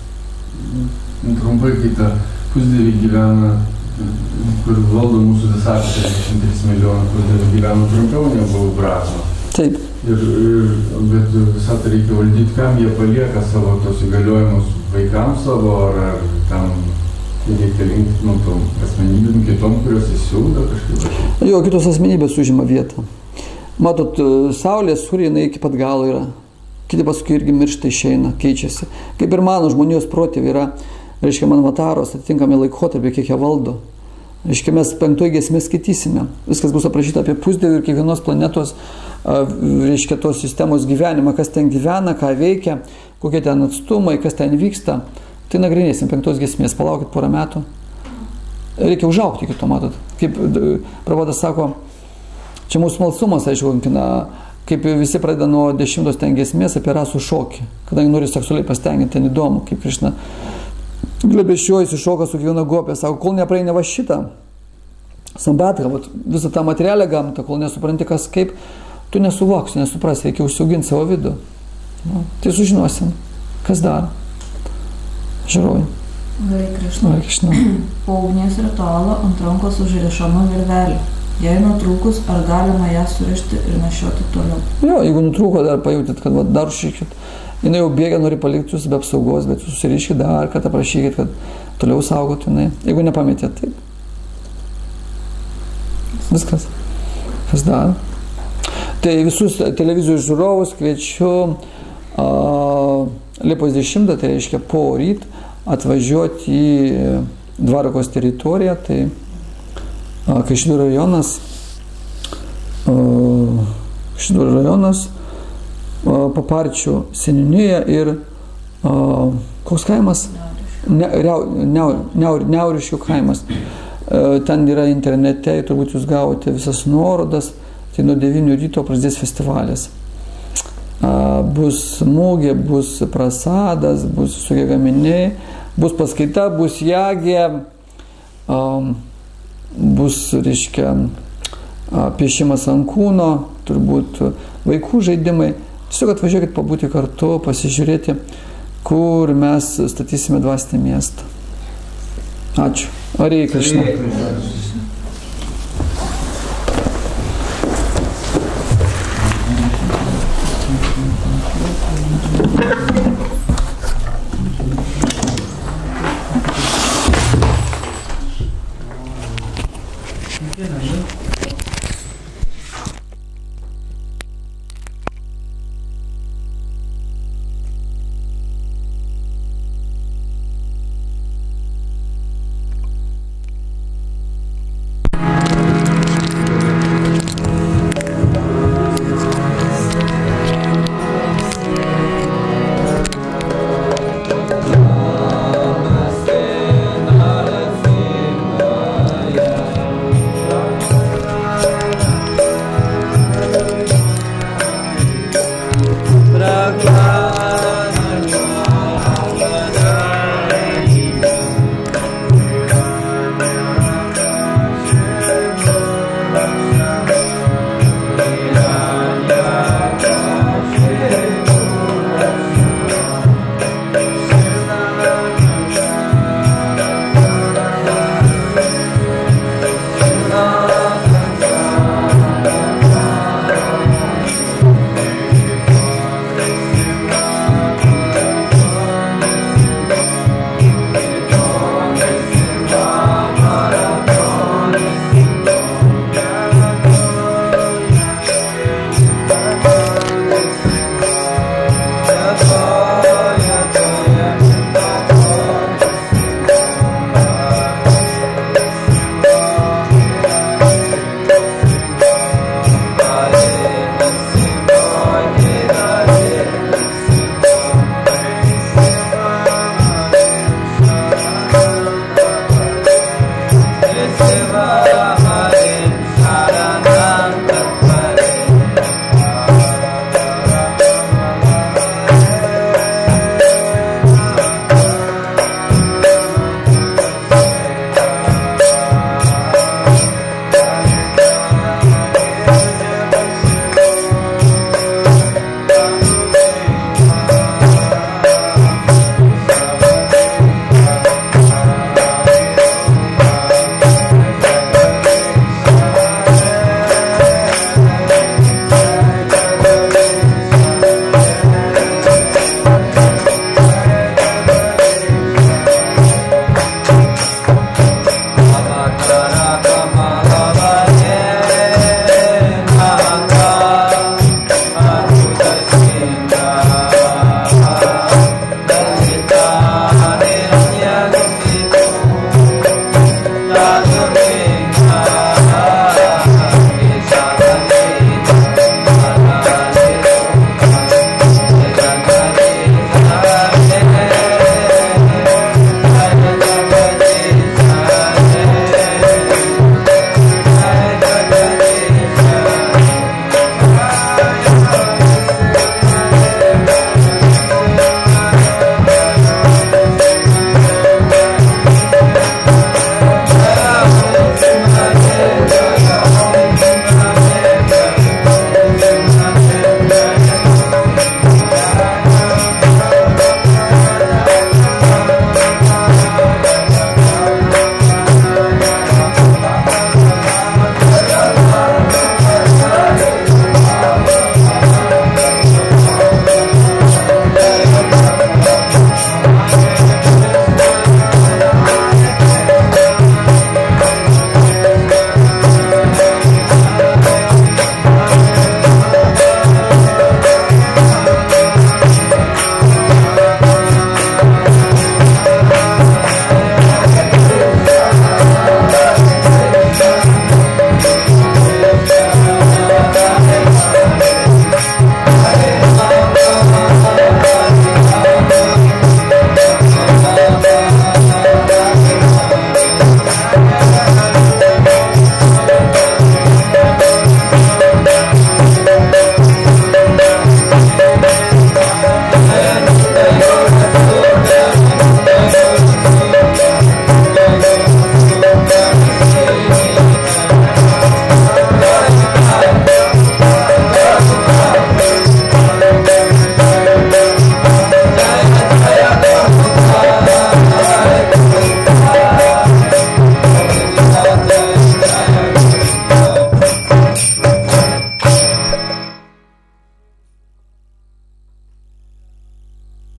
Trumpai, kai ta pusdievį gyvena, kur valdo mūsų visatos 63 milijonų, pusdievį gyvena trumpiau negu Brahma. Taip. Bet visą tai reikia valdyti, kam jie palieka savo tos įgaliojimus vaikams savo, ar tam reikalingi, nu, tom asmenybėm kitom, kurios įsiūda kažkaip. Jo, kitos asmenybės užima vietą. Matot, Saulės surėna iki pat galo yra. Kiti paskui irgi miršta, išeina, keičiasi. Kaip ir mano žmonijos protėviai yra, reiškia, Manvataros atitinkami laikotarpiai, kiek jie valdo. Reiškia, mes 5 giesmė skaitysime. Viskas bus aprašyta apie pusdievį ir kiekvienos planetos, reiškia, tos sistemos gyvenimą, kas ten gyvena, ką veikia, kokie ten atstumai, kas ten vyksta. Tai nagrinėsim 5 giesmės, palaukit porą metų. Reikia užaukti iki to, matot. Kaip Prabhupada sako, čia mūsų smalsumas, aišku, kaip visi pradeda nuo 10 ten giesmės apie rasų šokį, kadangi nori seksualiai pastenginti, ten įdomu, kaip Krišna glebėšiuojasi šoka su kiekviena gopė, sako, kol nepraeina va šitą sambatrą, visą tą materialią gamtą, kol nesupranti kas kaip, tu nesuvoksi, nesuprasi, reikia užsiauginti savo vidų. Nu, tai sužinosim, kas daro. Žiūrovai. Hare Krishna. Po ugnies ritualo ant rankos užrišama virvelė. Jei nutrūkus, ar galima ją surišti ir nešioti toliau? Jo, jeigu nutrūko, dar pajutėt, kad dar užriškit. Jinai jau bėga, nori palikti jūs be apsaugos, bet jūs susiriškit dar kartą, prašykit, kad toliau saugotų jinai. Jeigu nepametėt, taip. Viskas. Kas daro? Tai visus televizijos žiūrovus kviečiu Liepos 10, tai reiškia po ryt, atvažiuoti į Dvarakos teritoriją, tai Kaišiadorių rajonas, Paparčių seniūnija ir koks kaimas? Neuriškių kaimas. Ten yra internete, turbūt jūs gavote visas nuorodas, tai nuo 9 ryto prasidės festivalis. Bus mūgė, bus prasadas, bus visokie gaminiai, bus paskaita, bus jagė, bus, reiškia, piešimas ant kūno, turbūt vaikų žaidimai. Tiesiog atvažiuokit pabūti kartu, pasižiūrėti, kur mes statysime dvasinį miestą. Ačiū. Hare Krishna.